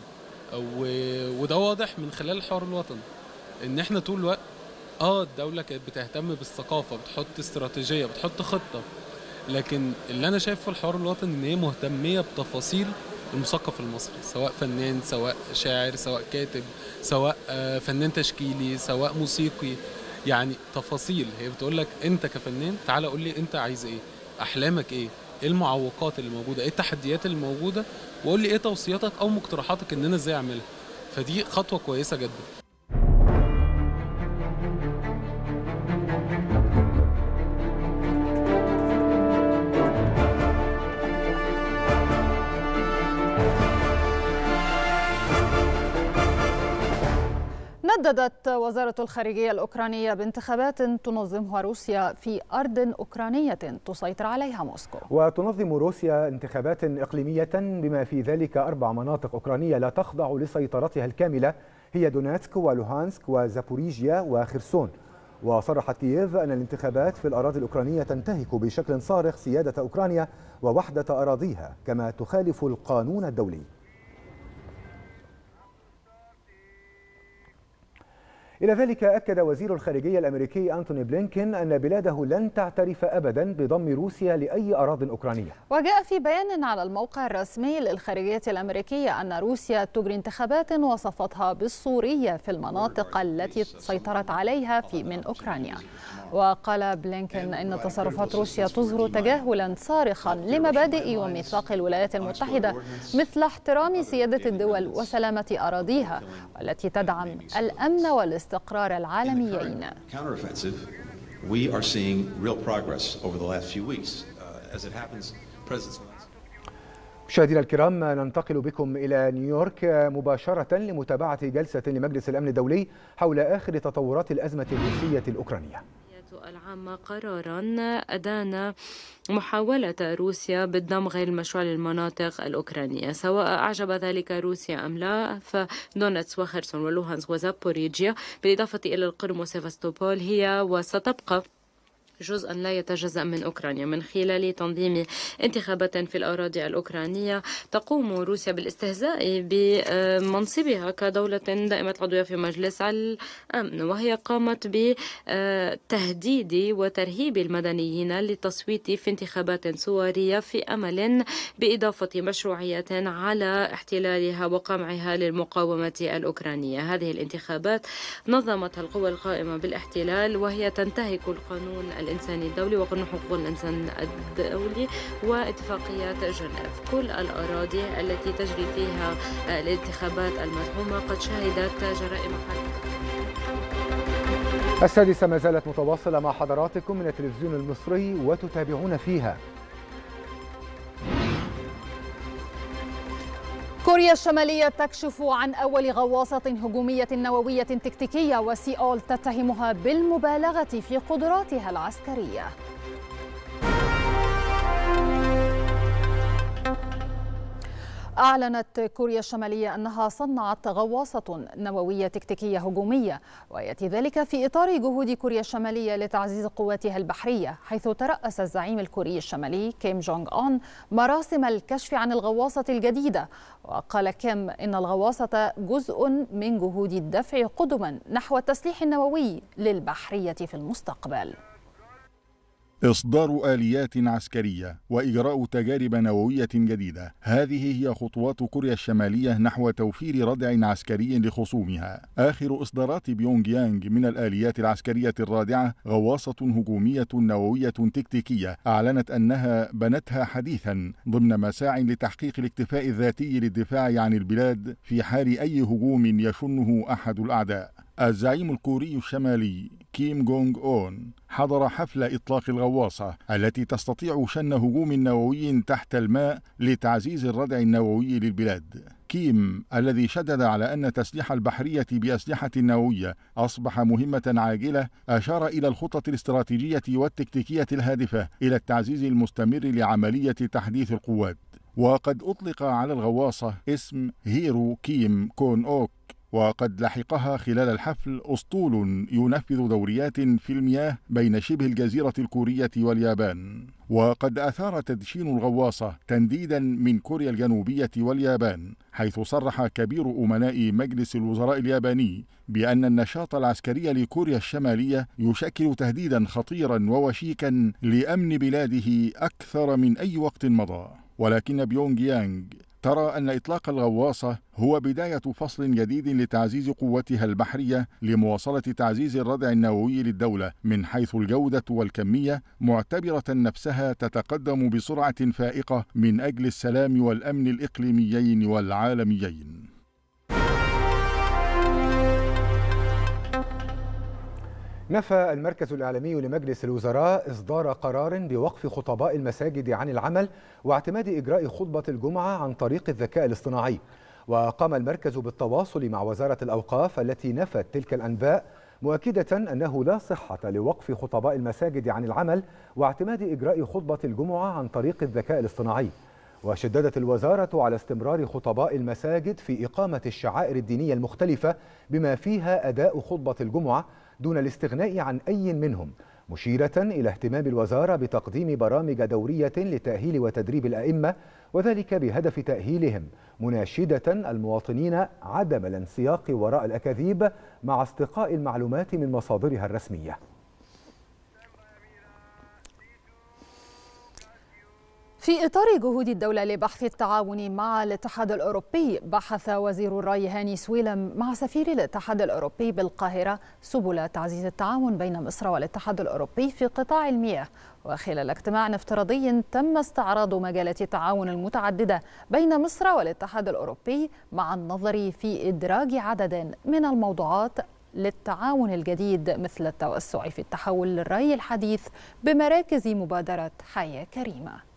[SPEAKER 18] وده واضح من خلال الحوار الوطني ان احنا طول الوقت اه الدوله كانت بتهتم بالثقافه، بتحط استراتيجيه، بتحط خطه، لكن اللي انا شايفه في الحوار الوطني ان هي مهتميه بتفاصيل المثقف المصري، سواء فنان، سواء شاعر، سواء كاتب، سواء آه فنان تشكيلي، سواء موسيقي، يعني تفاصيل. هي بتقول لك انت كفنان تعالى قول لي انت عايز ايه، احلامك ايه، ايه المعوقات اللي موجوده، ايه التحديات اللي موجوده، وقول لي ايه توصياتك او مقترحاتك ان انا ازاي اعملها. فدي خطوه كويسه جدا.
[SPEAKER 2] نددت وزارة الخارجية الأوكرانية بانتخابات تنظمها روسيا في أرض أوكرانية تسيطر عليها موسكو.
[SPEAKER 1] وتنظم روسيا انتخابات إقليمية بما في ذلك أربع مناطق أوكرانية لا تخضع لسيطرتها الكاملة، هي دونيتسك ولوهانسك وزابوريجيا وخرسون. وصرحت كييف أن الانتخابات في الأراضي الأوكرانية تنتهك بشكل صارخ سيادة أوكرانيا ووحدة أراضيها، كما تخالف القانون الدولي. إلى ذلك أكد وزير الخارجية الأمريكي أنتوني بلينكين أن بلاده لن تعترف أبدا بضم روسيا لأي أراضٍ أوكرانية.
[SPEAKER 2] وجاء في بيان على الموقع الرسمي للخارجية الأمريكية أن روسيا تجري انتخابات وصفتها بالصورية في المناطق التي سيطرت عليها في من أوكرانيا. وقال بلينكين إن تصرفات روسيا تظهر تجاهلا صارخا لمبادئ وميثاق الولايات المتحدة مثل احترام سيادة الدول وسلامة أراضيها، والتي تدعم الأمن والاستقرار العالميين.
[SPEAKER 19] We are seeing real progress over the last few weeks. Uh, as it happens, President
[SPEAKER 1] مشاهدينا الكرام، ننتقل بكم إلى نيويورك مباشرة لمتابعة جلسة لمجلس الأمن الدولي حول آخر تطورات الأزمة الروسية الأوكرانية.
[SPEAKER 20] العامة قرارا أدان محاولة روسيا بالدمغ المشروع للمناطق الأوكرانية، سواء أعجب ذلك روسيا أم لا. فدونتس وخرسون ولوهانسك وزابوريجيا بالإضافة إلى القرم وسيفاستوبول هي وستبقى جزءا لا يتجزأ من أوكرانيا من خلال تنظيم انتخابات في الأراضي الأوكرانية. تقوم روسيا بالاستهزاء بمنصبها كدولة دائمة العضوية في مجلس الأمن، وهي قامت بتهديد وترهيب المدنيين للتصويت في انتخابات سوارية في أمل بإضافة مشروعية على احتلالها وقمعها للمقاومة الأوكرانية. هذه الانتخابات نظمتها القوى القائمة بالاحتلال، وهي تنتهك القانون الإنساني الدولي وقانون حقوق الإنسان الدولي واتفاقيات جنيف. كل الأراضي التي تجري فيها الانتخابات المزعومة قد شهدت جرائم حرب.
[SPEAKER 1] السادسة ما زالت متواصلة مع حضراتكم من التلفزيون المصري وتتابعون فيها.
[SPEAKER 2] كوريا الشمالية تكشف عن أول غواصة هجومية نووية تكتيكية، وسيول تتهمها بالمبالغة في قدراتها العسكرية. أعلنت كوريا الشمالية أنها صنعت غواصة نووية تكتيكية هجومية، ويأتي ذلك في إطار جهود كوريا الشمالية لتعزيز قواتها البحرية، حيث ترأس الزعيم الكوري الشمالي كيم جونغ أون مراسم الكشف عن الغواصة الجديدة. وقال كيم إن الغواصة جزء من جهود الدفع قدما نحو التسليح النووي للبحرية في المستقبل.
[SPEAKER 4] إصدار آليات عسكرية وإجراء تجارب نووية جديدة، هذه هي خطوات كوريا الشمالية نحو توفير ردع عسكري لخصومها. آخر إصدارات بيونغ يانغ من الآليات العسكرية الرادعة غواصة هجومية نووية تكتيكية أعلنت أنها بنتها حديثا ضمن مساع لتحقيق الاكتفاء الذاتي للدفاع عن البلاد في حال أي هجوم يشنه أحد الأعداء. الزعيم الكوري الشمالي كيم جونغ أون حضر حفل إطلاق الغواصة التي تستطيع شن هجوم نووي تحت الماء لتعزيز الردع النووي للبلاد. كيم الذي شدد على أن تسليح البحرية بأسلحة نووية أصبح مهمة عاجلة، أشار إلى الخطط الاستراتيجية والتكتيكية الهادفة إلى التعزيز المستمر لعملية تحديث القوات. وقد أطلق على الغواصة اسم هيرو كيم كون أوك، وقد لحقها خلال الحفل أسطول ينفذ دوريات في المياه بين شبه الجزيرة الكورية واليابان. وقد أثار تدشين الغواصة تنديدا من كوريا الجنوبية واليابان، حيث صرح كبير أمناء مجلس الوزراء الياباني بأن النشاط العسكري لكوريا الشمالية يشكل تهديدا خطيرا ووشيكا لأمن بلاده أكثر من أي وقت مضى. ولكن بيونغ يانغ ترى أن إطلاق الغواصة هو بداية فصل جديد لتعزيز قوتها البحرية لمواصلة تعزيز الردع النووي للدولة من حيث الجودة والكمية، معتبرة نفسها تتقدم بسرعة فائقة من أجل السلام والأمن الإقليميين والعالميين.
[SPEAKER 1] نفى المركز الإعلامي لمجلس الوزراء إصدار قرار بوقف خطباء المساجد عن العمل واعتماد إجراء خطبة الجمعة عن طريق الذكاء الاصطناعي. وقام المركز بالتواصل مع وزارة الأوقاف التي نفت تلك الأنباء، مؤكدة أنه لا صحة لوقف خطباء المساجد عن العمل واعتماد إجراء خطبة الجمعة عن طريق الذكاء الاصطناعي. وشددت الوزارة على استمرار خطباء المساجد في إقامة الشعائر الدينية المختلفة بما فيها أداء خطبة الجمعة دون الاستغناء عن أي منهم، مشيرة إلى اهتمام الوزارة بتقديم برامج دورية لتأهيل وتدريب الأئمة، وذلك بهدف تأهيلهم، مناشدة المواطنين عدم الانسياق وراء الأكاذيب مع استقاء المعلومات من مصادرها الرسمية.
[SPEAKER 2] في إطار جهود الدولة لبحث التعاون مع الاتحاد الأوروبي، بحث وزير الري هاني سويلم مع سفير الاتحاد الأوروبي بالقاهرة سبل تعزيز التعاون بين مصر والاتحاد الأوروبي في قطاع المياه. وخلال اجتماع افتراضي تم استعراض مجالات التعاون المتعددة بين مصر والاتحاد الأوروبي مع النظر في إدراج عدد من الموضوعات للتعاون الجديد، مثل التوسع في التحول للري الحديث بمراكز مبادرة حياة كريمة.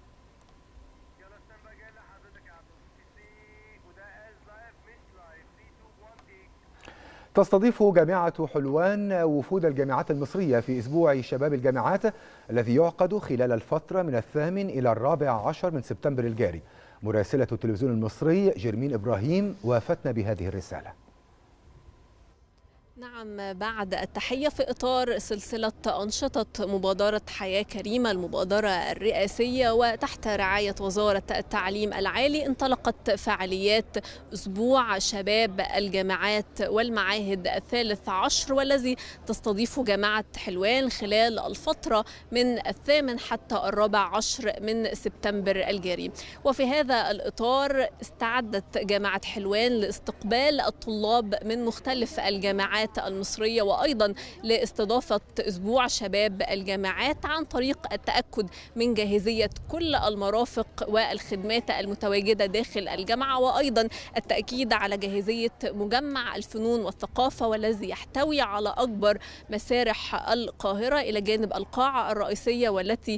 [SPEAKER 1] تستضيف جامعة حلوان وفود الجامعات المصرية في أسبوع شباب الجامعات الذي يعقد خلال الفترة من الثامن إلى الرابع عشر من سبتمبر الجاري. مراسلة التلفزيون المصري جيرمين إبراهيم وافتنا بهذه الرسالة.
[SPEAKER 21] نعم، بعد التحية في إطار سلسلة أنشطة مبادرة حياة كريمة، المبادرة الرئاسية وتحت رعاية وزارة التعليم العالي، انطلقت فعاليات أسبوع شباب الجامعات والمعاهد الثالث عشر، والذي تستضيف جامعة حلوان خلال الفترة من الثامن حتى الرابع عشر من سبتمبر الجاري. وفي هذا الإطار استعدت جامعة حلوان لاستقبال الطلاب من مختلف الجامعات المصرية، وأيضا لاستضافة أسبوع شباب الجامعات عن طريق التأكد من جاهزية كل المرافق والخدمات المتواجدة داخل الجامعة، وأيضا التأكيد على جاهزية مجمع الفنون والثقافة والذي يحتوي على أكبر مسارح القاهرة إلى جانب القاعة الرئيسية والتي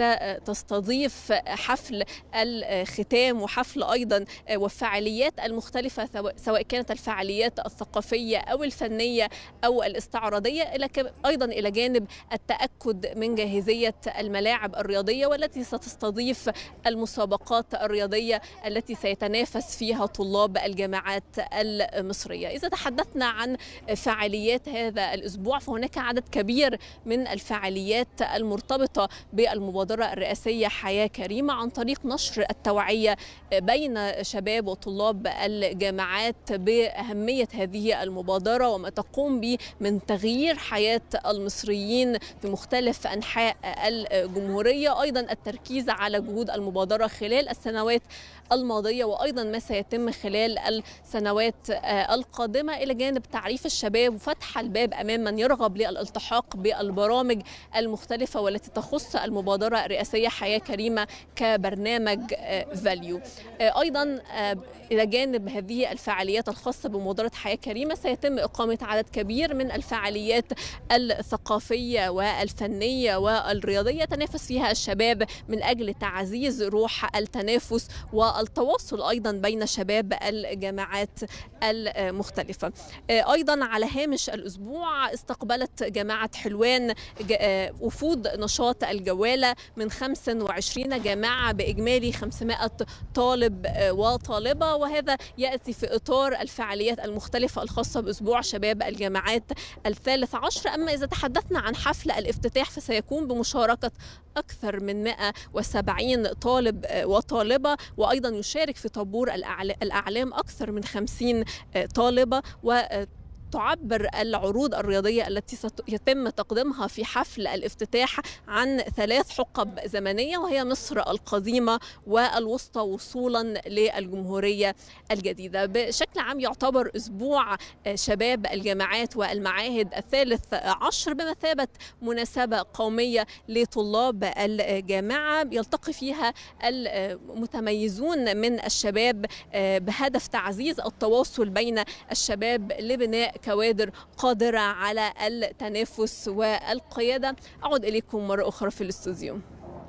[SPEAKER 21] ستستضيف حفل الختام وحفل أيضا والفعاليات المختلفة سواء كانت الفعاليات الثقافية أو الفنية أو الاستعراضية، إلى أيضا إلى جانب التأكد من جاهزية الملاعب الرياضية والتي ستستضيف المسابقات الرياضية التي سيتنافس فيها طلاب الجامعات المصرية. إذا تحدثنا عن فعاليات هذا الأسبوع فهناك عدد كبير من الفعاليات المرتبطة بالمبادرة الرئاسية حياة كريمة عن طريق نشر التوعية بين شباب وطلاب الجامعات بأهمية هذه المبادرة وما تقوم به من تغيير حياة المصريين في مختلف أنحاء الجمهورية، أيضا التركيز على جهود المبادرة خلال السنوات الماضية وأيضا ما سيتم خلال السنوات القادمة، إلى جانب تعريف الشباب وفتح الباب أمام من يرغب للالتحاق بالبرامج المختلفة والتي تخص المبادرة الرئاسية حياة كريمة كبرنامج فاليو. أيضا إلى جانب هذه الفعاليات الخاصة بمبادرة حياة كريمة سيتم إقامة عدد كبير من الفعاليات الثقافية والفنية والرياضية تنافس فيها الشباب من أجل تعزيز روح التنافس والتواصل أيضا بين شباب الجامعات المختلفة. أيضا على هامش الأسبوع استقبلت جامعة حلوان وفود نشاط الجوالة من خمسة وعشرين جامعة بإجمالي خمسمائة طالب وطالبة، وهذا يأتي في إطار الفعاليات المختلفة الخاصة بأسبوع شباب الجامعات الثالث عشر. أما إذا تحدثنا عن حفل الافتتاح فسيكون بمشاركة أكثر من مئة وسبعين طالب وطالبة، وأيضا يشارك في طابور الأعلام أكثر من خمسين طالبة، و تعبر العروض الرياضية التي سيتم تقديمها في حفل الافتتاح عن ثلاث حقب زمنية وهي مصر القديمة والوسطى وصولا للجمهورية الجديدة. بشكل عام يعتبر أسبوع شباب الجامعات والمعاهد الثالث عشر بمثابة مناسبة قومية لطلاب الجامعة يلتقي فيها المتميزون من الشباب بهدف تعزيز التواصل بين الشباب لبناء كوادر قادرة على التنافس والقيادة. أعود إليكم مرة أخرى في الاستوديو.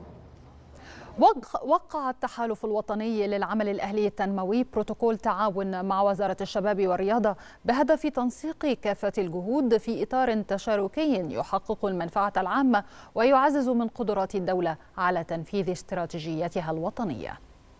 [SPEAKER 2] وقع التحالف الوطني للعمل الأهلي التنموي بروتوكول تعاون مع وزارة الشباب والرياضة بهدف تنسيق كافة الجهود في إطار تشاركي يحقق المنفعة العامة ويعزز من قدرات الدولة على تنفيذ استراتيجيتها الوطنية.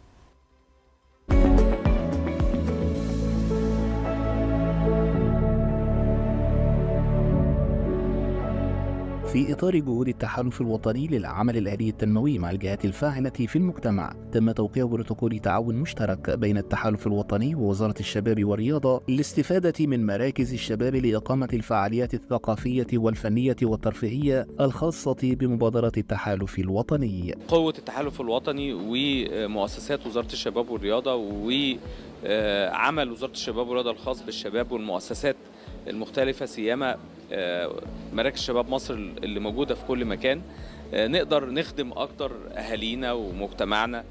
[SPEAKER 22] في إطار جهود التحالف الوطني للعمل الأهلي التنموي مع الجهات الفاعلة في المجتمع، تم توقيع بروتوكول تعاون مشترك بين التحالف الوطني ووزارة الشباب والرياضة للاستفادة من مراكز الشباب لإقامة الفعاليات الثقافية والفنية والترفيهية الخاصة بمبادرة التحالف الوطني.
[SPEAKER 23] قوة التحالف الوطني ومؤسسات وزارة الشباب والرياضة وعمل وزارة الشباب والرياضة الخاص بالشباب والمؤسسات المختلفة سيما مراكز شباب مصر اللي موجودة في كل مكان، نقدر نخدم أكتر أهالينا ومجتمعنا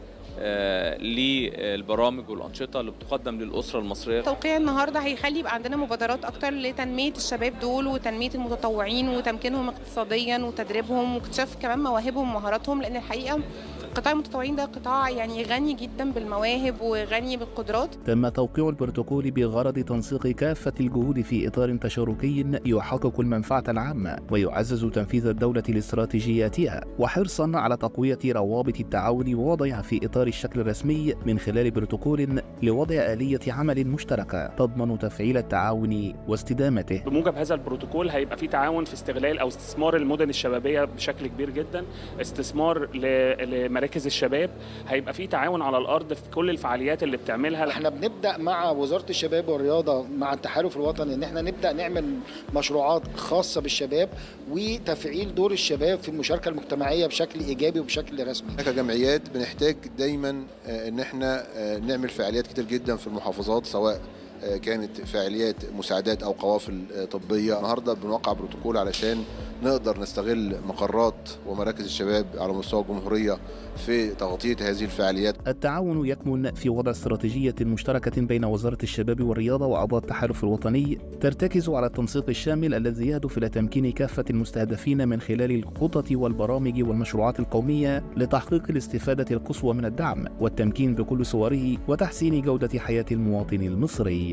[SPEAKER 23] للبرامج والأنشطة اللي بتقدم للأسرة المصرية.
[SPEAKER 24] توقيع النهاردة هيخلي يبقى عندنا مبادرات أكتر لتنمية الشباب دول وتنمية المتطوعين وتمكينهم اقتصاديا وتدريبهم واكتشاف كمان مواهبهم ومهاراتهم، لأن الحقيقة قطاع المتطوعين ده قطاع يعني غني جدا بالمواهب وغني بالقدرات.
[SPEAKER 22] تم توقيع البروتوكول بغرض تنسيق كافة الجهود في إطار تشاركي يحقق المنفعة العامة ويعزز تنفيذ الدولة لاستراتيجياتها، وحرصا على تقوية روابط التعاون ووضعها في إطار الشكل الرسمي من خلال بروتوكول لوضع آلية عمل مشتركة تضمن تفعيل التعاون واستدامته.
[SPEAKER 3] بموجب هذا البروتوكول هيبقى في تعاون في استغلال أو استثمار المدن الشبابية بشكل كبير جدا، استثمار لمراكز الشباب، هيبقى في تعاون على الأرض في كل الفعاليات اللي بتعملها.
[SPEAKER 5] احنا بنبدأ مع وزارة الشباب والرياضة مع التحالف الوطني ان احنا نبدأ نعمل مشروعات خاصة بالشباب وتفعيل دور الشباب في المشاركة المجتمعية بشكل إيجابي وبشكل رسمي.
[SPEAKER 6] كجمعيات بنحتاج دايما ان احنا نعمل فعاليات كتير جدا في المحافظات، سواء كانت فعاليات مساعدات أو قوافل طبية. النهاردة بنوقع بروتوكول علشان نقدر نستغل مقرات ومراكز الشباب على مستوى الجمهورية في تغطية هذه الفعاليات.
[SPEAKER 22] التعاون يكمن في وضع استراتيجية مشتركة بين وزارة الشباب والرياضة وأعضاء التحالف الوطني ترتكز على التنسيق الشامل الذي يهدف إلى تمكين كافة المستهدفين من خلال الخطط والبرامج والمشروعات القومية لتحقيق الاستفادة القصوى من الدعم والتمكين بكل صوره وتحسين جودة حياة المواطن المصري.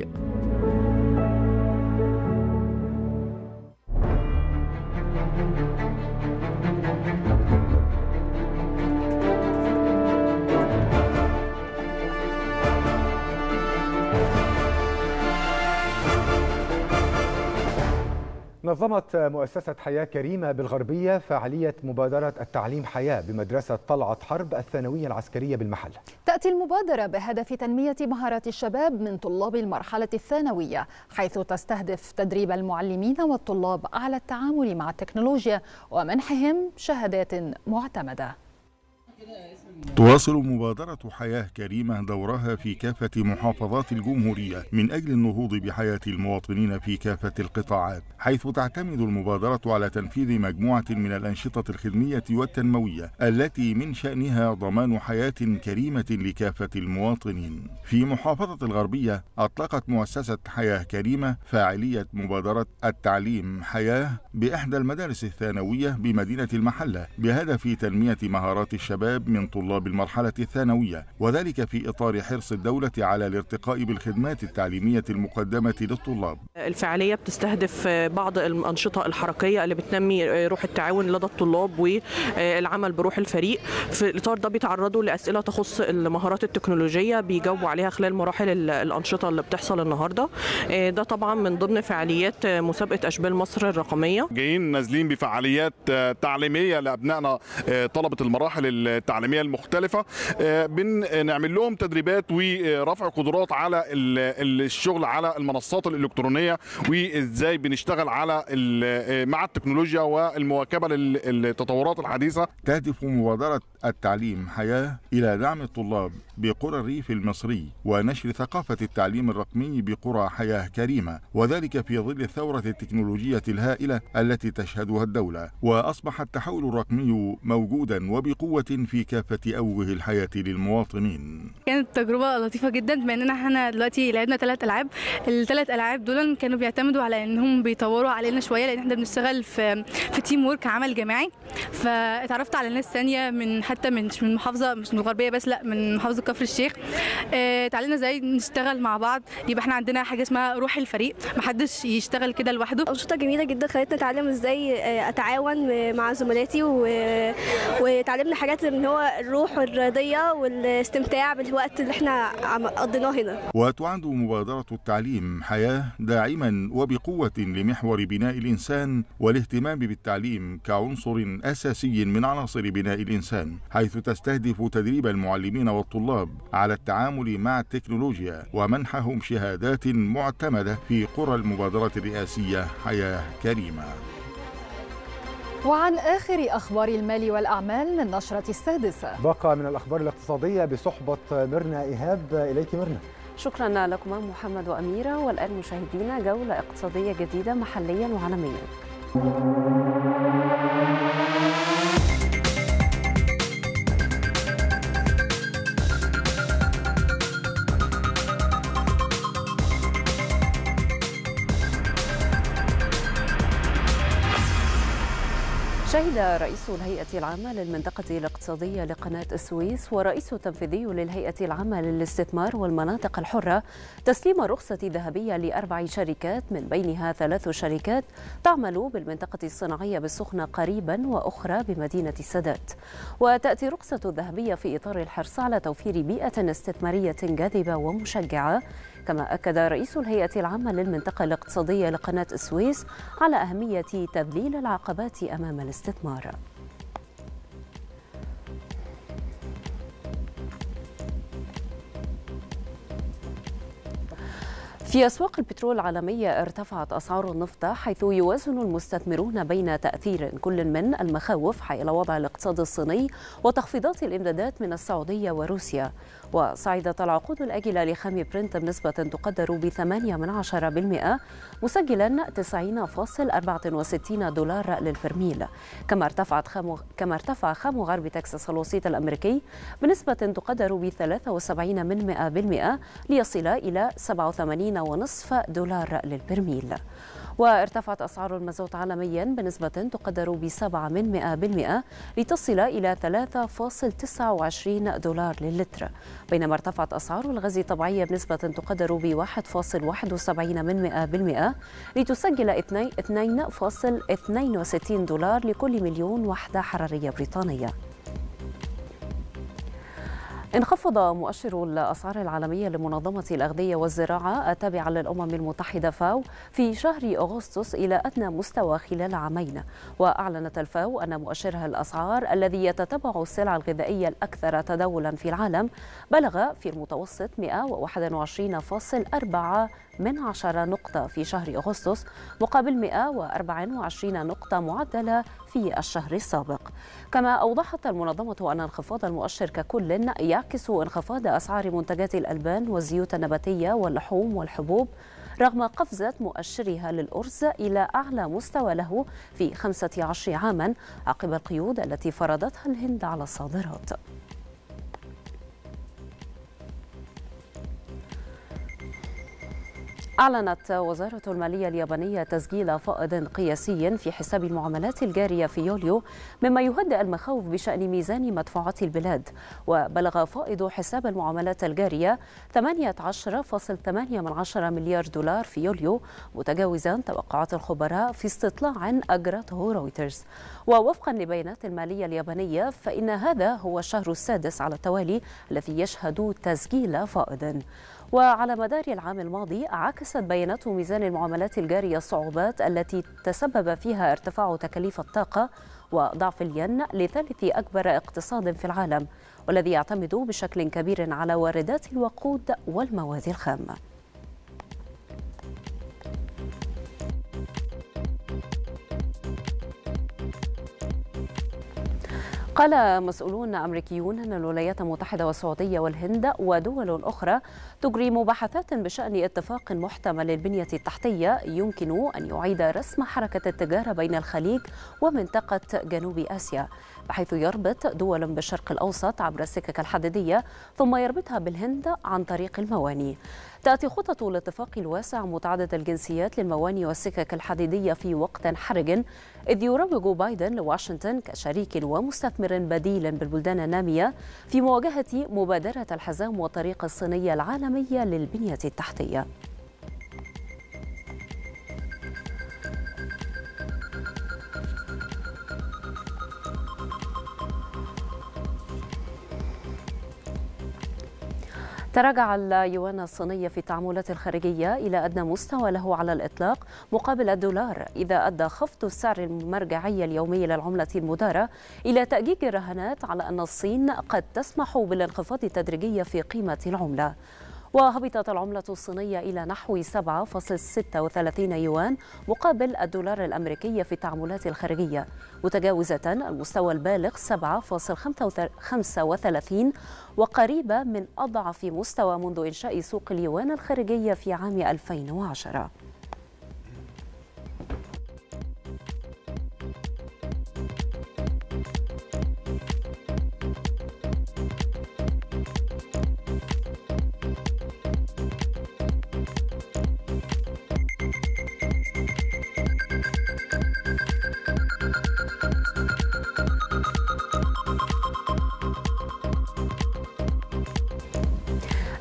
[SPEAKER 1] نظمت مؤسسة حياة كريمة بالغربية فعالية مبادرة التعليم حياة بمدرسة طلعت حرب الثانوية العسكرية بالمحل.
[SPEAKER 2] تأتي المبادرة بهدف تنمية مهارات الشباب من طلاب المرحلة الثانوية، حيث تستهدف تدريب المعلمين والطلاب على التعامل مع التكنولوجيا ومنحهم شهادات معتمدة.
[SPEAKER 4] تواصل مبادرة حياة كريمة دورها في كافة محافظات الجمهورية من أجل النهوض بحياة المواطنين في كافة القطاعات، حيث تعتمد المبادرة على تنفيذ مجموعة من الأنشطة الخدمية والتنموية التي من شأنها ضمان حياة كريمة لكافة المواطنين. في محافظة الغربية أطلقت مؤسسة حياة كريمة فاعلية مبادرة التعليم حياة بإحدى المدارس الثانوية بمدينة المحلة بهدف تنمية مهارات الشباب من طلاب المرحلة الثانوية، وذلك في إطار حرص الدولة على الارتقاء بالخدمات التعليمية المقدمة للطلاب.
[SPEAKER 7] الفعالية بتستهدف بعض الأنشطة الحركية اللي بتنمي روح التعاون لدى الطلاب والعمل بروح الفريق. في الإطار ده بيتعرضوا لأسئلة تخص المهارات التكنولوجية بيجاوبوا عليها خلال مراحل الأنشطة اللي بتحصل النهاردة. ده طبعا من ضمن فعاليات مسابقة أشبال مصر الرقمية.
[SPEAKER 25] جايين نازلين بفعاليات تعليمية لأبنائنا طلبة المراحل التعليمية المختلفة، بنعمل لهم تدريبات ورفع قدرات على الشغل على المنصات الإلكترونية وإزاي بنشتغل على مع التكنولوجيا والمواكبة للتطورات الحديثة.
[SPEAKER 4] تهدف مبادرة التعليم حياة إلى دعم الطلاب بقرى الريف المصري ونشر ثقافة التعليم الرقمي بقرى حياة كريمة، وذلك في ظل الثورة التكنولوجية الهائلة التي تشهدها الدولة. وأصبح التحول الرقمي موجودا وبقوة في كافة أوجه الحياة للمواطنين.
[SPEAKER 26] كانت تجربة لطيفة جدا، بما اننا احنا دلوقتي لعبنا ثلاث العاب، الثلاث العاب دول كانوا بيعتمدوا على انهم بيطوروا علينا شويه، لان احنا بنشتغل في في تيم وورك، عمل جماعي. فاتعرفت على ناس ثانيه من حتى من مش من محافظه، مش من الغربيه بس، لا من محافظه كفر الشيخ. اتعلمنا ازاي نشتغل مع بعض، يبقى احنا عندنا حاجه اسمها روح الفريق، محدش يشتغل كده لوحده.
[SPEAKER 27] انشطه جميله جدا خلتني اتعلم ازاي اتعاون مع زملاتي، وتعلمنا حاجات ان هو الروح والرياضيه والاستمتاع بالوقت اللي احنا قضيناه هنا.
[SPEAKER 4] وتعد مبادرة التعليم حياة داعما وبقوة لمحور بناء الإنسان والاهتمام بالتعليم كعنصر أساسي من عناصر بناء الإنسان، حيث تستهدف تدريب المعلمين والطلاب على التعامل مع التكنولوجيا ومنحهم شهادات معتمدة في قرى المبادرة الرئاسية حياة كريمة.
[SPEAKER 2] وعن آخر أخبار المال والأعمال من نشرة السادسة.
[SPEAKER 1] بقى من الأخبار الاقتصادية بصحبة ميرنا إيهاب. إليك ميرنا.
[SPEAKER 28] شكرا لكم محمد وأميرة. والآن مشاهدينا جولة اقتصادية جديدة محليا وعالميا. شهد رئيس الهيئة العامة للمنطقة الاقتصادية لقناة السويس ورئيس التنفيذي للهيئة العامة للاستثمار والمناطق الحرة تسليم رخصة ذهبية لأربع شركات، من بينها ثلاث شركات تعمل بالمنطقة الصناعية بالسخنة قريبا وأخرى بمدينة السادات. وتأتي رخصة الذهبية في إطار الحرص على توفير بيئة استثمارية جاذبة ومشجعة. كما أكد رئيس الهيئة العامة للمنطقة الاقتصادية لقناة السويس على أهمية تذليل العقبات أمام الاستثمار. في أسواق البترول العالمية ارتفعت أسعار النفط، حيث يوازن المستثمرون بين تأثير كل من المخاوف حول وضع الاقتصاد الصيني وتخفيضات الإمدادات من السعودية وروسيا. وصعدت العقود الآجلة لخام برنت بنسبة تقدر بثمانية من عشرة بالمئة، مسجلا تسعين فاصل أربعة وستين دولار للبرميل. كما ارتفعت خام كما ارتفع خام غرب تكساس الوسيط الأمريكي بنسبة تقدر بثلاثة وسبعين من مئة بالمئة ليصل إلى سبعة وثمانين ونصف دولار للبرميل. وارتفعت أسعار المازوت عالميا بنسبة تقدر بسبعة من مئة بالمئة لتصل إلى ثلاثة فاصل تسعة وعشرين دولار للتر، بينما ارتفعت أسعار الغاز الطبيعي بنسبة تقدر بواحد فاصل واحد وسبعين من مئة بالمئة لتسجل اثنين فاصل اثنين وستين دولار لكل مليون وحدة حرارية بريطانية. انخفض مؤشر الأسعار العالمية لمنظمة الأغذية والزراعة التابعة للأمم المتحدة فاو في شهر أغسطس إلى أدنى مستوى خلال عامين. وأعلنت الفاو أن مؤشرها الأسعار الذي يتتبع السلع الغذائية الأكثر تداولا في العالم بلغ في المتوسط مئة وواحد وعشرين فاصل أربعة من عشرة نقطة في شهر أغسطس، مقابل مئة وأربعة وعشرين نقطة معدلة في الشهر السابق. كما أوضحت المنظمة أن انخفاض المؤشر ككل يعكس انخفاض أسعار منتجات الألبان والزيوت النباتية واللحوم والحبوب، رغم قفزة مؤشرها للأرز إلى أعلى مستوى له في خمسة عشر عاما عقب القيود التي فرضتها الهند على الصادرات. أعلنت وزارة المالية اليابانية تسجيل فائض قياسي في حساب المعاملات الجارية في يوليو، مما يهدئ المخاوف بشأن ميزان مدفوعات البلاد. وبلغ فائض حساب المعاملات الجارية ثمانية عشر فاصل ثمانية مليار دولار في يوليو، متجاوزا توقعات الخبراء في استطلاع أجرته رويترز. ووفقا لبيانات المالية اليابانية فإن هذا هو الشهر السادس على التوالي الذي يشهد تسجيل فائض. وعلى مدار العام الماضي عكست بيانات ميزان المعاملات الجارية الصعوبات التي تسبب فيها ارتفاع تكاليف الطاقة وضعف الين لثالث أكبر اقتصاد في العالم، والذي يعتمد بشكل كبير على واردات الوقود والمواد الخام. قال مسؤولون أمريكيون أن الولايات المتحدة والسعودية والهند ودول أخرى تجري مباحثات بشأن اتفاق محتمل للبنية التحتية يمكن أن يعيد رسم حركة التجارة بين الخليج ومنطقة جنوب آسيا، بحيث يربط دول بالشرق الأوسط عبر السكك الحديدية ثم يربطها بالهند عن طريق المواني. تأتي خطط الاتفاق الواسع متعدد الجنسيات للمواني والسكك الحديدية في وقت حرج، إذ يروج بايدن لواشنطن كشريك ومستثمر بديل بالبلدان النامية في مواجهة مبادرة الحزام والطريق الصينية العالمية للبنية التحتية. تراجع اليوان الصيني في التعاملات الخارجية إلى أدنى مستوى له على الإطلاق مقابل الدولار، إذا أدى خفض السعر المرجعي اليومي للعملة المدارة إلى تأجيج الرهانات على أن الصين قد تسمح بالانخفاض التدريجي في قيمة العملة. وهبطت العملة الصينية إلى نحو سبعة فاصل ستة وثلاثين يوان مقابل الدولار الأمريكي في التعاملات الخارجية، متجاوزة المستوى البالغ سبعة فاصل خمسة وثلاثين وقريبة من أضعف مستوى منذ إنشاء سوق اليوان الخارجية في عام ألفين وعشرة.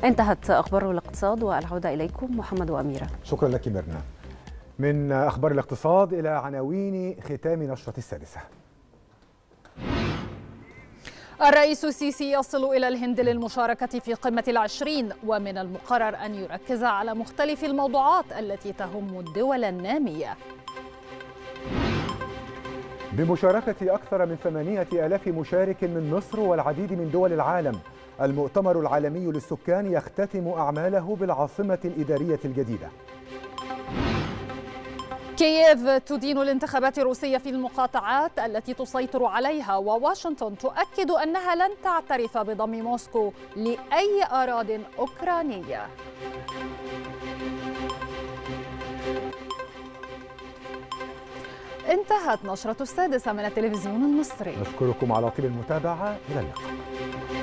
[SPEAKER 28] انتهت أخبار الاقتصاد، والعودة إليكم محمد وأميرة.
[SPEAKER 1] شكرا لك ميرنا. من أخبار الاقتصاد إلى عناوين ختام نشرة السادسة.
[SPEAKER 2] الرئيس السيسي يصل إلى الهند للمشاركة في قمة العشرين، ومن المقرر أن يركز على مختلف الموضوعات التي تهم الدول النامية.
[SPEAKER 1] بمشاركة أكثر من ثمانية آلاف مشارك من مصر والعديد من دول العالم، المؤتمر العالمي للسكان يختتم أعماله بالعاصمة الإدارية الجديدة.
[SPEAKER 2] كييف تدين الانتخابات الروسية في المقاطعات التي تسيطر عليها، وواشنطن تؤكد أنها لن تعترف بضم موسكو لأي أراضٍ أوكرانية. انتهت نشرة السادسة من التلفزيون المصري.
[SPEAKER 1] نشكركم على طيب المتابعة، إلى اللقاء.